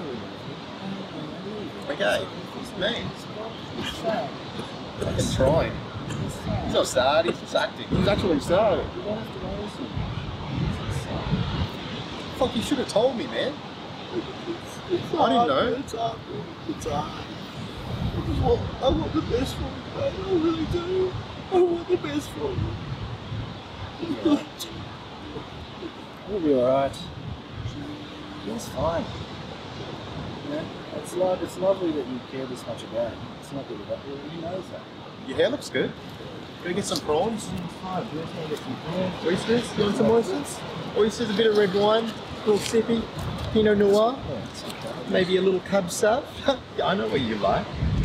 Okay. Man. Fucking trying. He's not sad, he's just acting. He's actually sad. Fuck, you should have told me, man. I didn't know. It's hard. It's hard. I just want, I want the best for you, mate. I really do. I want the best for you. You'll be alright. It's fine. You know, it's like it's lovely that you care this much about him. It's not good about him. He knows that. Your hair looks good. Gonna get some prawns. It's fine. We're just gonna get some prawns. Oysters? You want some oysters? Oysters, a bit of red wine, a little sippy, Pinot Noir. Yeah, it's okay. Maybe a little Cab Sav. Yeah, I know what you like.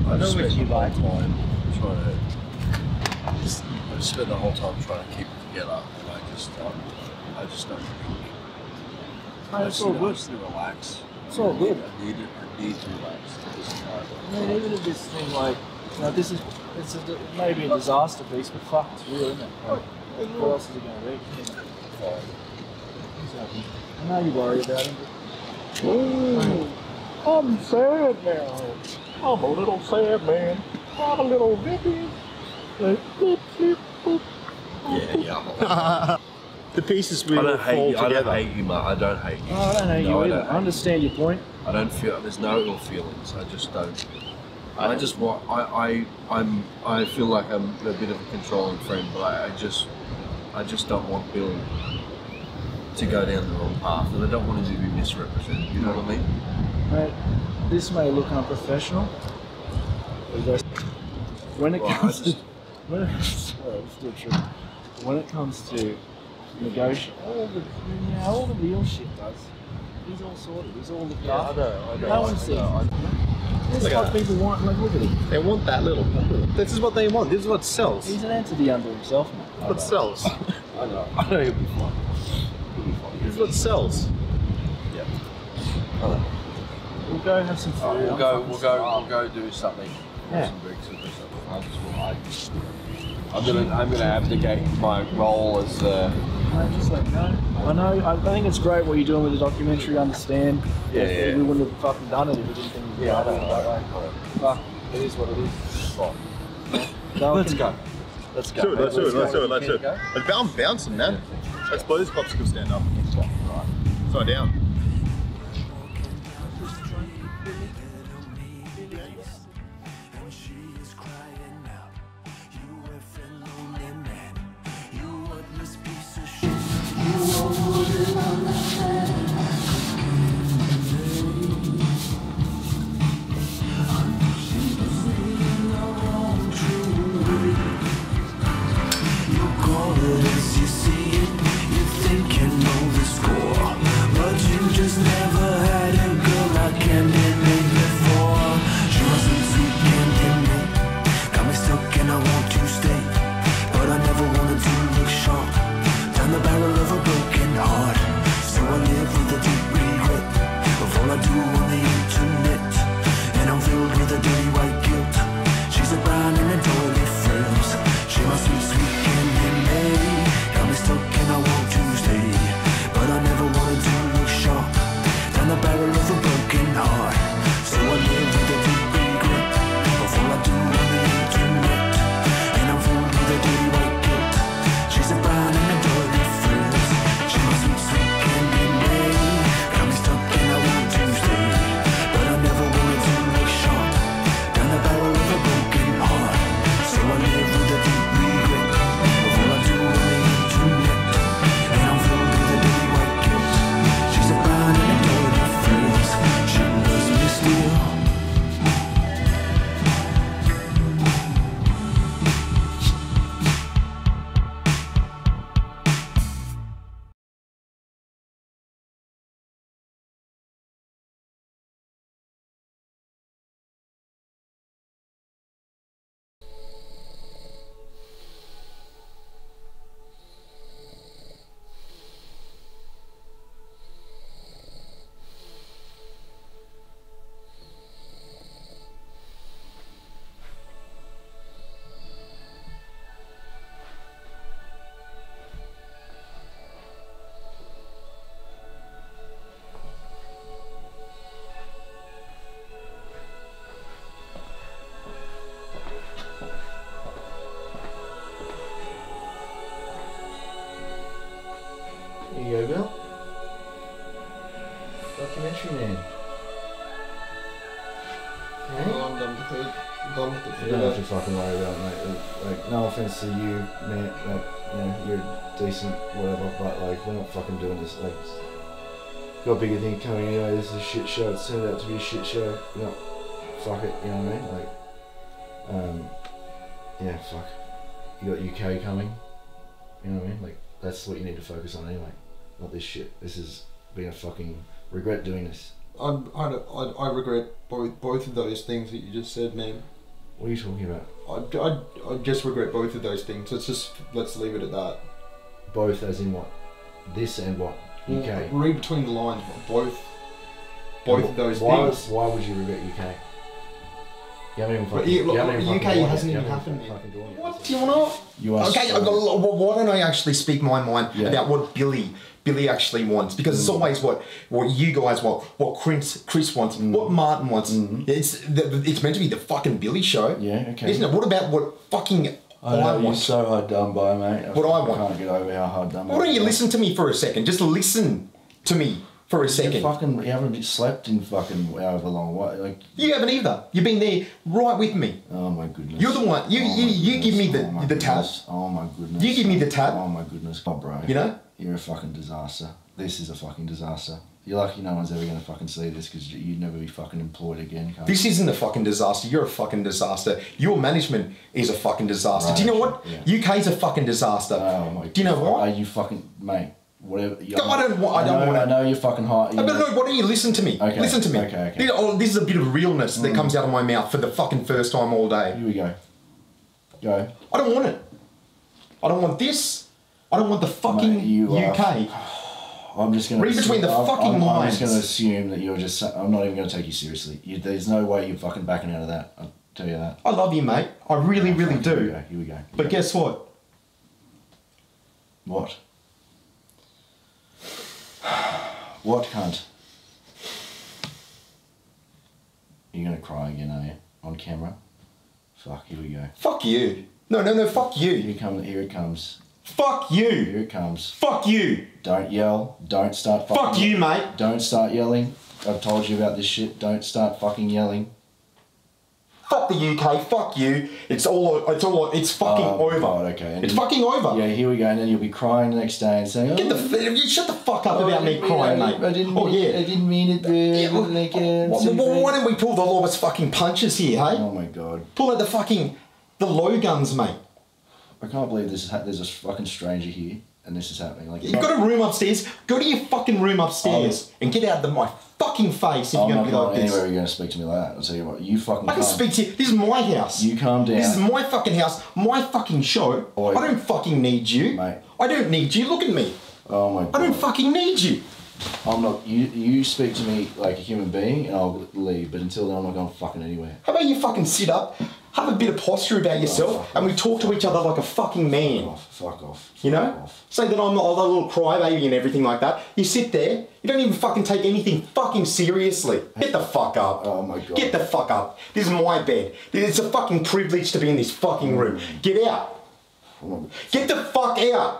I know just what spent you the whole like. time trying to. Just, I just spent the whole time trying to keep it together, and I just, um, I just don't think. No, I it's just, all I good. just need to relax. It's all I good. Need, I need it. I need to relax. Just, uh, I mean, even if this thing, like, you know, this is, it's a, it may be a disaster piece, but fuck, it's real, isn't it? Like, what else is it going to be? Exactly. I know you worry about him, but... Ooh, I'm sad now. I'm a little sad man. I'm a little Vicky. Like, flip, flip, boop. yeah, yeah. The pieces I will don't hate fall you. I together. don't hate you, mate. I don't hate you. Oh, I don't hate no, you I either. don't I understand your point. I don't feel. There's no ill feelings. I just don't. I just want. I. I. I'm. I feel like I'm a bit of a controlling friend, but I, I just. I just don't want Bill to go down the wrong path, and I don't want him to be misrepresented. You know what I mean? Mate, this may look unprofessional, but that's- when it Well, I comes just- to when it, sorry, it's still true. When it comes to negotiate, all the you know, all the real shit does. He's all sorted. He's all looked Yeah, I after. know, I know, No one I sees. know, I This is Look at what that. people want. Like, look at him. They want that little. This is what they want. This is what sells. He's an entity unto himself, mate. What sells. I know. I know he'll be fine. He'll be fine. This is what sells. Yeah. I know. We'll go have some food. Alright, we'll I'm go. fucking We'll go. starved. We'll go do something. Yeah. Some drinks and do something. I just want. I just, I'm gonna. I'm gonna abdicate my role as. Uh, Mate, just let me know. I know. I, I think it's great what you're doing with the documentary. I understand. Yeah, If yeah. We wouldn't have fucking done it if we didn't think we Yeah, I were know, doing it that I way. know. Fuck. It is what it is. Fine. No, Let's can- go. Let's go. Do it, let's do it, let's do it, let's do it. Go? Let's bounce, bouncing, man. Let's blow this popsicle stand up. Side down. Here you go, Bill. Documentary man. Well, I'm done with it. I'm done with it. You don't have to fucking worry about it, mate. Like, no offense to you, man. Like, you know, you're decent, whatever. But like, we're not fucking doing this. Like, got a bigger thing coming anyway. This is a shit show. It's turned out to be a shit show. You know, fuck it. You know what I mean? Like, um, yeah, fuck. You got U K coming. You know what I mean? Like, that's what you need to focus on anyway. Not this shit. This has been a fucking regret doing this. I'm, I, don't- I, I regret both both of those things that you just said, man. What are you talking about? I, I, I just regret both of those things. Let's just let's leave it at that. Both as in what? This and what? U K. Well, read between the lines. Both. Both well, of those why, things. Why would you regret U K? You haven't even But fucking. yeah, look, you haven't even U K fucking gone hasn't yet. even You haven't happened fucking gone yet. What do you want to? You are okay, so- uh, why don't I actually speak my mind Yeah. about what Billy Billy actually wants? Because it's always what what you guys want, what Chris Chris wants, what Martin wants. It's the, it's meant to be the fucking Billy show. Yeah, okay. Isn't it? What about what fucking I know I you're want? so hard done by, mate. What I want. I can't get over how hard done by. Why don't you are. listen to me for a second? Just listen to me for a second. You fucking, you haven't slept in fucking however long. What, like? You haven't either. You've been there right with me. Oh my goodness. You're the one. You Oh you, my you give me the goodness. Oh my the tab. goodness. Oh my goodness. You give me the tab. Oh my goodness. Oh bro. You know? You're a fucking disaster. This is a fucking disaster. You're lucky no one's ever gonna fucking see this because you'd never be fucking employed again. Can't This isn't a fucking disaster. You're a fucking disaster. Your management is a fucking disaster. Right. Do you know what? Yeah. U K's a fucking disaster. Oh my. Do you know why? Are you fucking mate? Whatever. You, No, I don't want- I don't know, wanna- I know you're fucking hot. I don't know. Why don't you listen to me? Okay. Listen to me. Okay, okay. This, oh, this is a bit of realness that Mm. comes out of my mouth for the fucking first time all day. Here we go. Go. I don't want it. I don't want this. I don't want the fucking Mate, you U K. Are, I'm just gonna Read between the I'm, fucking I'm, lines. I'm just gonna assume that you're just. I'm not even gonna take you seriously. You, there's no way you're fucking backing out of that. I'll tell you that. I love you, mate. I really, really Here we do. go. Here we go. But guess what? What? What cunt? You're gonna cry again, are you? On camera? Fuck, here we go. Fuck you. No, no, no, fuck you. Here, come, here it comes. Fuck you. Here it comes. Fuck you. Don't yell. Don't start fucking... Fuck you, mate. Don't start yelling. I've told you about this shit. Don't start fucking yelling. Fuck the U K. Fuck you. It's all. It's all. It's fucking Oh, over. God, okay. And It's then- fucking over. Yeah, here we go. And then you'll be crying the next day and saying, Get oh, the. f- You shut the fuck up oh, about I me didn't mean- crying, I mate. didn't- I didn't Oh mean, yeah. I didn't mean it. Yeah, well, like, uh, Well, well, why don't we pull the lowest fucking punches here, hey? Oh my God. Pull out the fucking the low guns, mate. I can't believe this is ha- there's a fucking stranger here and this is happening. Like, You've got a room upstairs. Go to your fucking room upstairs and get out of the, my fucking face if I'm you're not gonna be going like anywhere this. you're going to speak to me like that. I'll tell you what. You fucking I can calm- speak to you. This is my house. You calm down. This is my fucking house, my fucking show. Boy. I don't fucking need you. Mate. I don't need you. Look at me. Oh my God. I don't fucking need you. I'm not. You you speak to me like a human being, and I'll leave. But until then, I'm not going fucking anywhere. How about you fucking sit up, have a bit of posture about yourself, and we talk to each other like a fucking man. Off, fuck off. You know? Say that I'm a little crybaby and everything like that. You sit there, you don't even fucking take anything fucking seriously. Get the fuck up. Oh my God. Get the fuck up. This is my bed. It's a fucking privilege to be in this fucking room. Get out. Get the fuck out.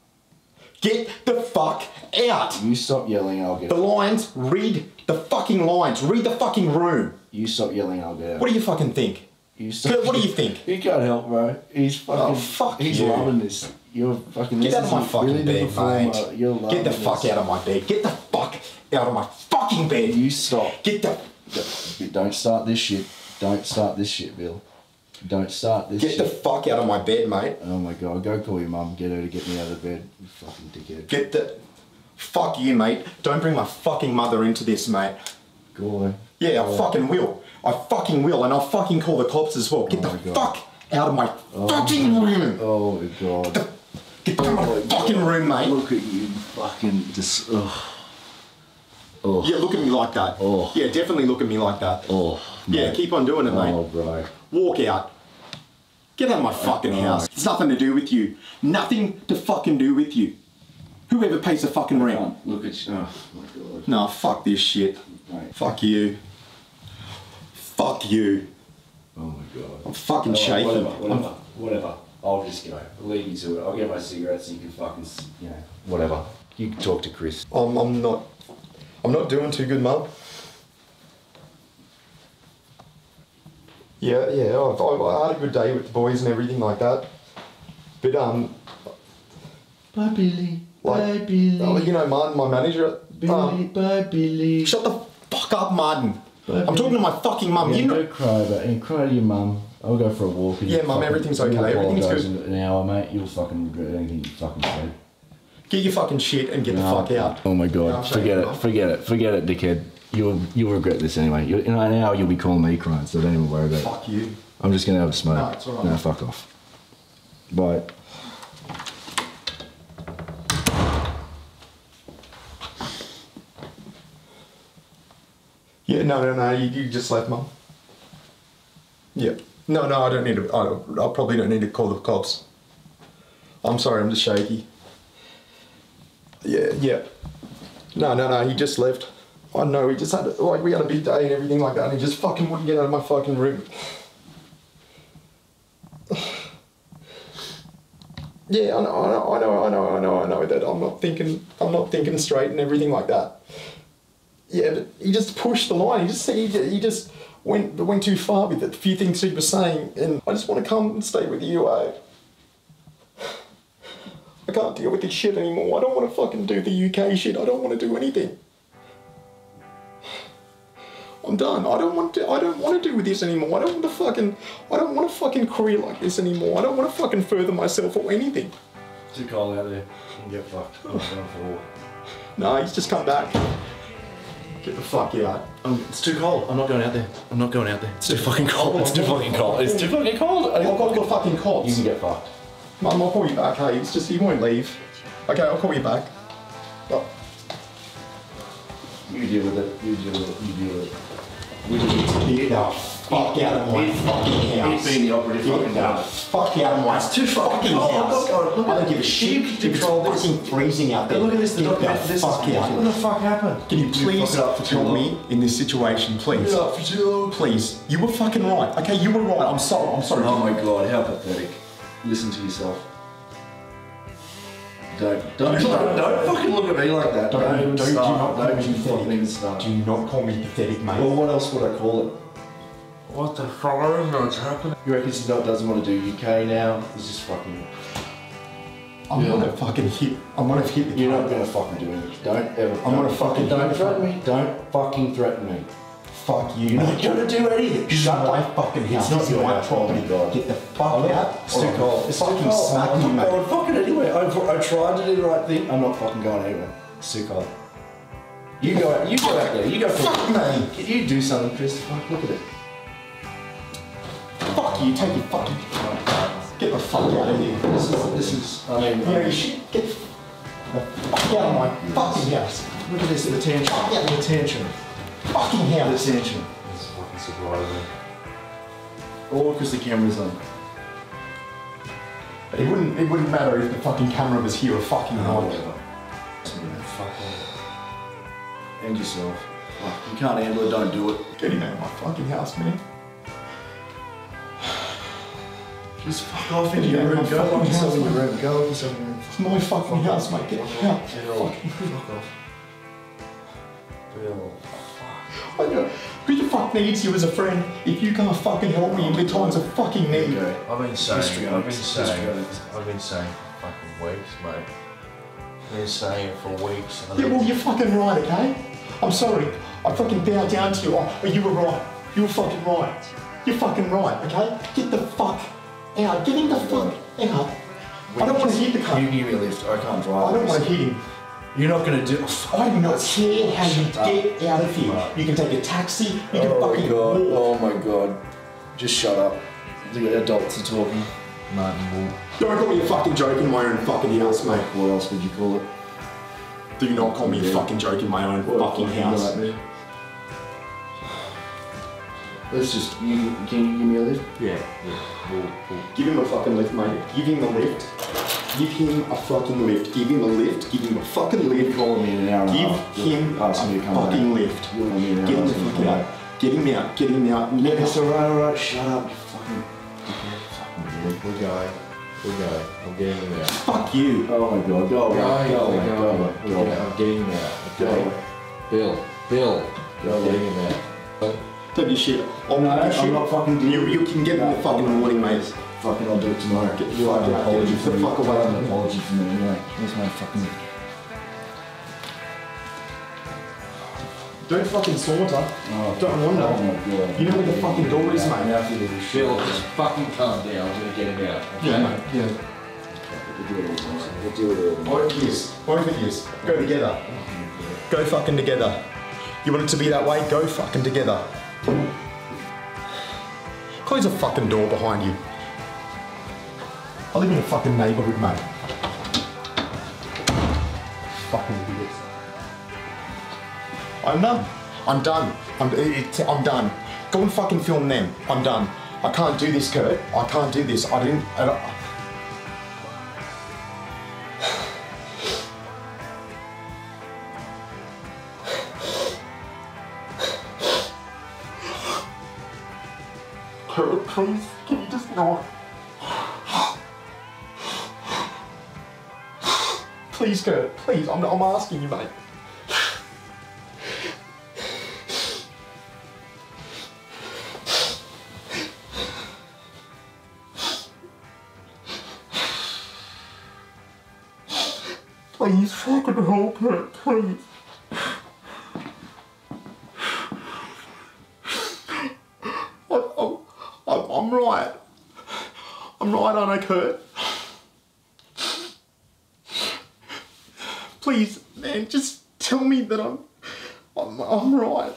Get the fuck out. You stop yelling, and I'll get The out. lines, read the fucking lines. Read the fucking room. You stop yelling, and I'll get out. What do you fucking think? You stop. What do you think? He can't help, bro. He's fucking. Oh, fuck He's you. loving this. You're fucking. Get this out of is my a fucking really bed, good performer. mate. You're loving Get the fuck this. out of my bed. Get the fuck out of my fucking bed. You stop. Get the. Don't start this shit. Don't start this shit, Bill. Don't start this Get shit. the fuck out of my bed, mate. Oh my God. Go call your mum. Get her to get me out of bed. You fucking dickhead. Get the. Fuck you, mate. Don't bring my fucking mother into this, mate. Go on. Yeah, I Go on. fucking will. I fucking will, and I'll fucking call the cops as well. Get Oh the my God. fuck out of my Oh. fucking room. Oh my God. Get out of my fucking room, mate. Look at you. Fucking just. Ugh. Oh. Yeah, look at me like that. Oh. Yeah, definitely look at me like that. Oh. Yeah, mate. keep on doing it, mate. Oh, bro. Walk out. Get out of my fucking house. It's nothing to do with you. Nothing to fucking do with you. Whoever pays the fucking rent. Look at you. Oh my God. No, fuck this shit. Mate. Fuck you. Fuck you. Oh my God. I'm fucking Oh, shaking. Whatever, whatever, whatever. I'll just go. I'll leave you to it. I'll get my cigarettes and you can fucking, s- you know, whatever. You can talk to Chris. I'm, I'm not. I'm not doing too good, Mum. Yeah, yeah. I've, I've, I had a good day with the boys and everything like that. But um, Bye, Billy. like, Bye, Billy. oh, you know, Martin, my manager. Billy. Um, Bye, Billy. shut the fuck up, Martin. Bye, I'm talking to my fucking mum. Yeah, You know. don't cry about it. Cry to your mum. I'll go for a walk. And Yeah, you Mum, fucking- everything's you'll okay, everything's apologise good. In an hour, mate. You'll fucking regret anything you fucking said. Get your fucking shit and get the No. fuck out. Oh my God. No, I'm forget shaking it. off. Forget it. Forget it, dickhead. You'll you'll regret this anyway. You'll, in an hour, you'll be calling me crying. So don't even worry about it. Fuck you. I'm just gonna have a smoke. No, it's all right. No, fuck off. Bye. Yeah, no, no, no, you, you just left, Mum. Yeah. No, no, I don't need to, I, don't, I probably don't need to call the cops. I'm sorry, I'm just shaky. Yeah, yeah. No, no, no, he just left. I know, he just had, like, we had a big day and everything like that, and he just fucking wouldn't get out of my fucking room. Yeah, I know, I know, I know, I know, I know, I know that I'm not thinking, I'm not thinking straight and everything like that. Yeah, but he just pushed the line. He just he, he just went went too far with it. A few things he was saying, and I just want to come and stay with you. I, I can't deal with this shit anymore. I don't want to fucking do the U K shit. I don't want to do anything. I'm done. I don't want to. I don't want to do with this anymore. I don't want to fucking. I don't want a fucking career like this anymore. I don't want to fucking further myself or anything. It's too cold out there. You can get fucked. I'm going for a walk. No, he's just come back. Get the fuck out. Um, it's too cold. I'm not going out there. I'm not going out there. It's too fucking cold. It's too fucking cold. It's too fucking cold. I've got the fucking cots. You can get fucked. Mum, I'll call you back. Hey, it's just he won't leave. Okay, I'll call you back. Oh. You deal with it. You deal with it. You deal with it. We need to get the fuck out of my fucking house. It being the operative fucking house. Fuck out of my It's too fucking house. cold. Look, I don't give a shit. You can control it's this. fucking freezing out there. Look at this. The Get document. the This fuck is out. what the fuck happened? Can you please help me in this situation, please? Yeah, for sure. Please. You were fucking right. Okay, you were right. I'm sorry. I'm sorry. Oh my god, how pathetic. Listen to yourself. Don't, don't, don't, don't fucking look at me like that. Don't, Don't, don't, even do start. not call Don't me even fucking pathetic. even start. Do not call me pathetic, mate. Well, what else would I call it? What the fuck? I don't know what's happening. You reckon he doesn't want to do U K now? He's just fucking... I'm gonna fucking hit. I'm gonna hit the You're not gonna fucking do anything. Don't ever... I'm gonna fucking Don't hit threaten me. Don't fucking threaten me. Fuck you. You're not gonna do anything. Shut my fucking house. It's not It's your my house. property. God. Get the fuck I'm not- out. It's too cold. It's too fucking cold. smack I'm you, not mate. going fucking anywhere. I, I tried to do the right thing. I'm not fucking going anywhere. It's too cold. You go out. You go out there. You go. Fuck me. Can you do something, Chris? Fuck, look at it. Fuck you. Take your fucking. Get the fuck out of here. This is. This is. I mean. Yeah, you should get the fuck out of my fucking house. Look at this. The tension. Fuck out. The tension. Fucking The house. tension. It's fucking surprising. All because the camera's on. It wouldn't. It wouldn't matter if the fucking camera was here or fucking not. Fuck it. And yourself. Fuck, you can't handle it. Don't do it. Get him out of my fucking house, man. Just fuck off into Get your him room. out Go of my lock fucking yourself in house, your man. room. Go lock yourself in your room. It's my fucking house, mate. Get out. Bill. Fuck off. Bill. I know. Who the fuck needs you as a friend if you can't fucking help me in the times of fucking need? Okay. I've been saying, History I've on been it. saying, History on it. I've been saying for fucking weeks, mate. I've been saying it for weeks. And Yeah, well, you're fucking right, okay? I'm sorry. I fucking bow down to you. Oh, you were right. You were fucking right. You're fucking right, okay? Get the fuck out. Get him the fuck out. I don't want to hit the car. You give me a lift. I can't drive. I don't want to hit him. You're not going to do... I do not care how you get out of here. You can take a taxi. You can Oh my fucking god. walk. Oh my god. Just shut up. The adults are talking. Martin Wall. Don't call me a fucking joke in my own fucking house, mate. What else would you call it? Do not call me a Yeah. fucking joke in my own What a fucking fucking house. nightmare. Let's just... You, can you give me a lift? Yeah, yeah. We'll, we'll. Give him a fucking lift, mate. Give him a lift. Give him a fucking lift. Give him a lift. Give him a fucking lift. You're calling me in an hour and a Give half. him a Ask me to come fucking back. lift. You're calling me in an Get hour him the and a fuck half. out. Get him out. Get him out. Yeah, Never. it's alright, alright. Shut up. You fucking... We'll, we'll go. We'll go. I'm getting him out. Fuck you. Oh my god. Go away. Go, Go go, away. go, Go away. I'm Go away. getting- I'm getting him out. Go Okay. away. Bill, Bill, Go I'm away. getting him out. Don't be shit. I'll No, make you shit. I'm not fucking doing You, you can get me the fucking warning, mate. Fucking, I'll do it tomorrow. Get the You fuck have an out. apology Get for the me. fuck away I have from an me. apology for me anyway. That's my fucking... Don't fucking saunter. Oh, Don't wander. Oh my god. You know where the fucking door is, mate. Now I feel like shit. Bill, just fucking calm down. I'm gonna get him out. Okay? Yeah, mate. Yeah. We'll do it all tomorrow. We'll do it all tomorrow. Both of yous. Both of yous. Go together. Go fucking together. You want it to be that way? Go fucking together. Close the fucking door behind you. I live in a fucking neighbourhood, mate. Fucking idiots. I'm done. I'm done. I'm, it, I'm done. Go and fucking film them. I'm done. I can't do this, Kurt. I can't do this. I didn't. I don't, Kurt, please, can you just not? Please, Kurt, please, I'm, I'm asking you, mate. Please, fucking help, Kurt, please. I, I, I, I'm right. I'm right, aren't I, Kurt? Please, man, just tell me that I'm, I'm, I'm right.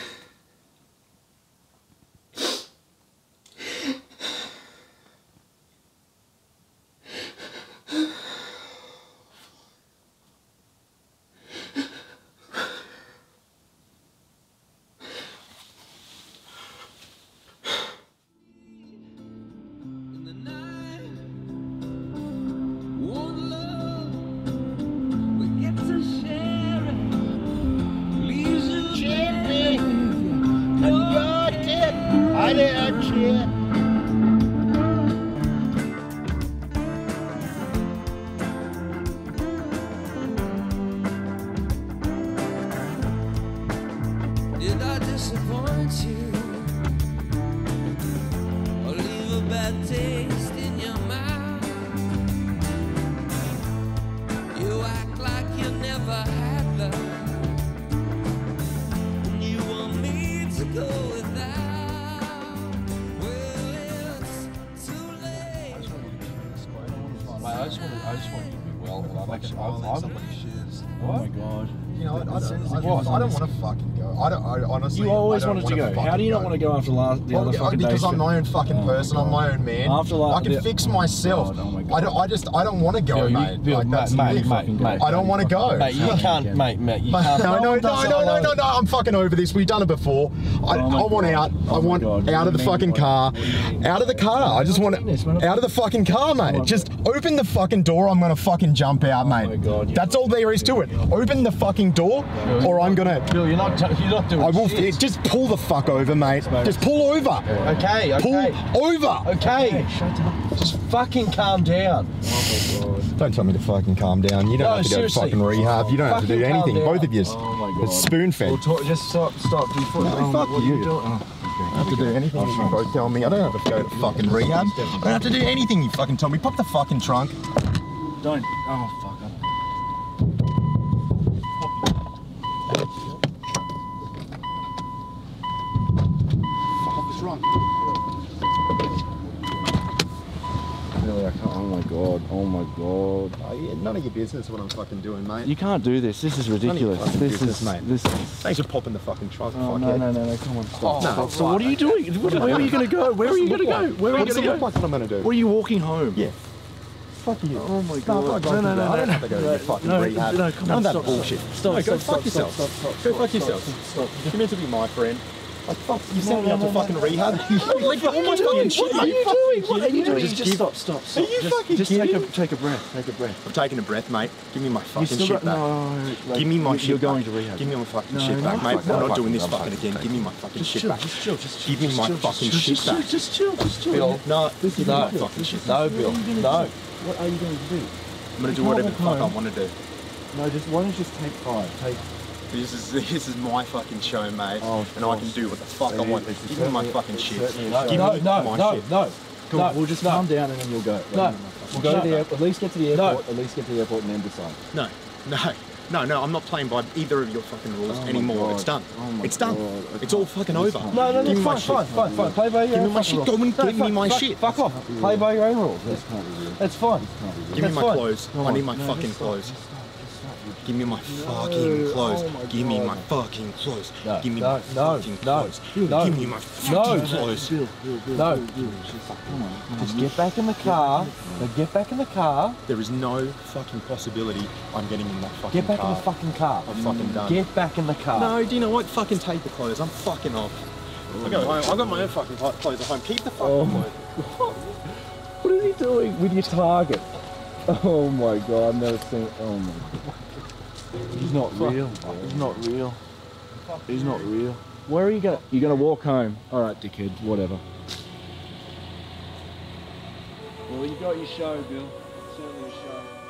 Did I disappoint you or leave a bad taste in your mouth? You act like you never had love, and you want me to go without. Well, it's too late. Mate, I just want to, I just want you to be well, and I'm actually, I'm, I'm, Oh my god. You know, I, I, don't, I, What? I don't want to fucking go. I don't. I honestly. You always I don't wanted to wanna go. How do you not want to go after last the Well, other fucking because days? I'm my own fucking Oh person. my I'm my own man. After la- I can the- fix myself. God, oh my I don't. I just. I don't want to go, Bill, you- mate. Bill, like, that's mate, the mate, thing. mate, I don't want to go. Mate, you can't, mate, mate, you Mate, can't. No, no, no, no, does no, it no, alone. no, no. I'm fucking over this. We've done it before. I, Oh my I want God. out. Oh I my want God. out of the fucking car. Out of the car. I just want it. out of the fucking car, mate. Just open the fucking door. I'm gonna fucking jump out, mate. my God, That's all there is to it. Open the fucking door, or I'm gonna. Bill, you're not, t- you're not doing I will. shit. Just pull the fuck over, mate. Just pull over. Okay, okay. Pull over. Okay. Just fucking calm down. Don't tell me to fucking calm down. You don't No, have to go to seriously. fucking rehab. You don't have to do Fucking calm anything. down. Both of you. Oh my God. It's spoon fed. We'll talk, just stop, stop. Before, No, oh, fuck what are you. doing? Oh, I don't have to do anything you both tell me. I don't have to go to fucking rehab. I don't have to do anything you fucking tell me. Pop the fucking trunk. don't. Oh fuck. I don't. Pop the trunk. Really, I can't. Oh my God. Oh my God. Oh, yeah, none of your business what I'm fucking doing, mate. You can't do this. This is None of your ridiculous. fucking This business, is mate. this. Is, Thanks for popping the fucking trunk, oh fuckhead. no no no no! Come on, stop. Oh, stop. no. So what are you doing? Where are you going to go? Where are you going to go? Where are you What does going it to look go? like what I'm going to do? Where are you walking home? Yeah. Fuck you. Oh my No, God. no, no, no, no, I don't have to go to no, your fucking no, rehab. No, come None on, of that stop, bullshit. Stop, No, stop, go stop, fuck yourself. Stop, stop, Go stop, fuck stop, yourself. Stop. You're meant to be my friend. Like, fuck, you No, sent me no, out no, to no. fucking rehab. What Like, all my are you fucking doing? shit, What are mate. you doing? What are you doing? Just Just give- stop, stop, stop. Are you just, fucking just take a kidding? take a breath. Take a breath. I'm taking a breath, mate. Give me my You fucking still shit got back. no. Like, Give me my you're shit You're going back. to rehab. Give me my fucking No, shit no, back, mate. fuck, I'm no, not doing this fuck, fucking fuck, again. fuck. Give me my fucking Just shit chill, back. just chill, just Give me just my chill, fucking just, shit just, back. Just chill, just chill. Bill, no, This is no, ridiculous. This is- no, what are Bill, you gonna no. do? What are you going to do? I'm gonna You do can't whatever the walk fuck I home. want to do. No, just why don't you just take five? Take. This is this is my fucking show, mate, Oh, and I can do what the fuck I It want. is- it's Give me my certainly- fucking it's shit. certainly a No, show. Give no, me no, my no, shit. no. Cool. No, We'll just no. calm down and then you'll go. No. We'll go No. to the airport. At least get to the No. airport. At least get to the airport and then decide. No, no, no, no. I'm not playing by either of your fucking rules Oh my anymore. God. It's done. Oh my it's done. God. I It's all can't- fucking I over. can't. No, no, Give no, me my fine, shit. fine, fine, fine. Play by your Give me own my fucking shit. rules. Go and No, give me fuck, my fuck, shit. Fuck off. This Play by your own rules. This can't be real. That's fine. Give me That's my fine. clothes. Come I on. need my No, fucking just stop, clothes. just stop, just stop. Give me my fucking clothes. Oh my Give me God. my fucking clothes. No, Give me no, my no, fucking no, clothes. no. Give me my fucking No. clothes. Bill, Bill, Bill, no. Bill, Bill. Come on. Just get back in the car. No, get back in the car. There is no fucking possibility I'm getting in that fucking Get back car. in the fucking car. I'm fucking done. Get back in the car. No, do you know what? Fucking take the clothes. I'm fucking off. I go home. I got my own fucking clothes at home. Keep the fucking Oh clothes. What is he doing with your target? Oh my god, I've never seen it. Oh my god. He's not real. He's not real. He's not real. Where are you going? You're going to walk home. Alright, dickhead, whatever. Well, you got your show, Bill. Certainly a show.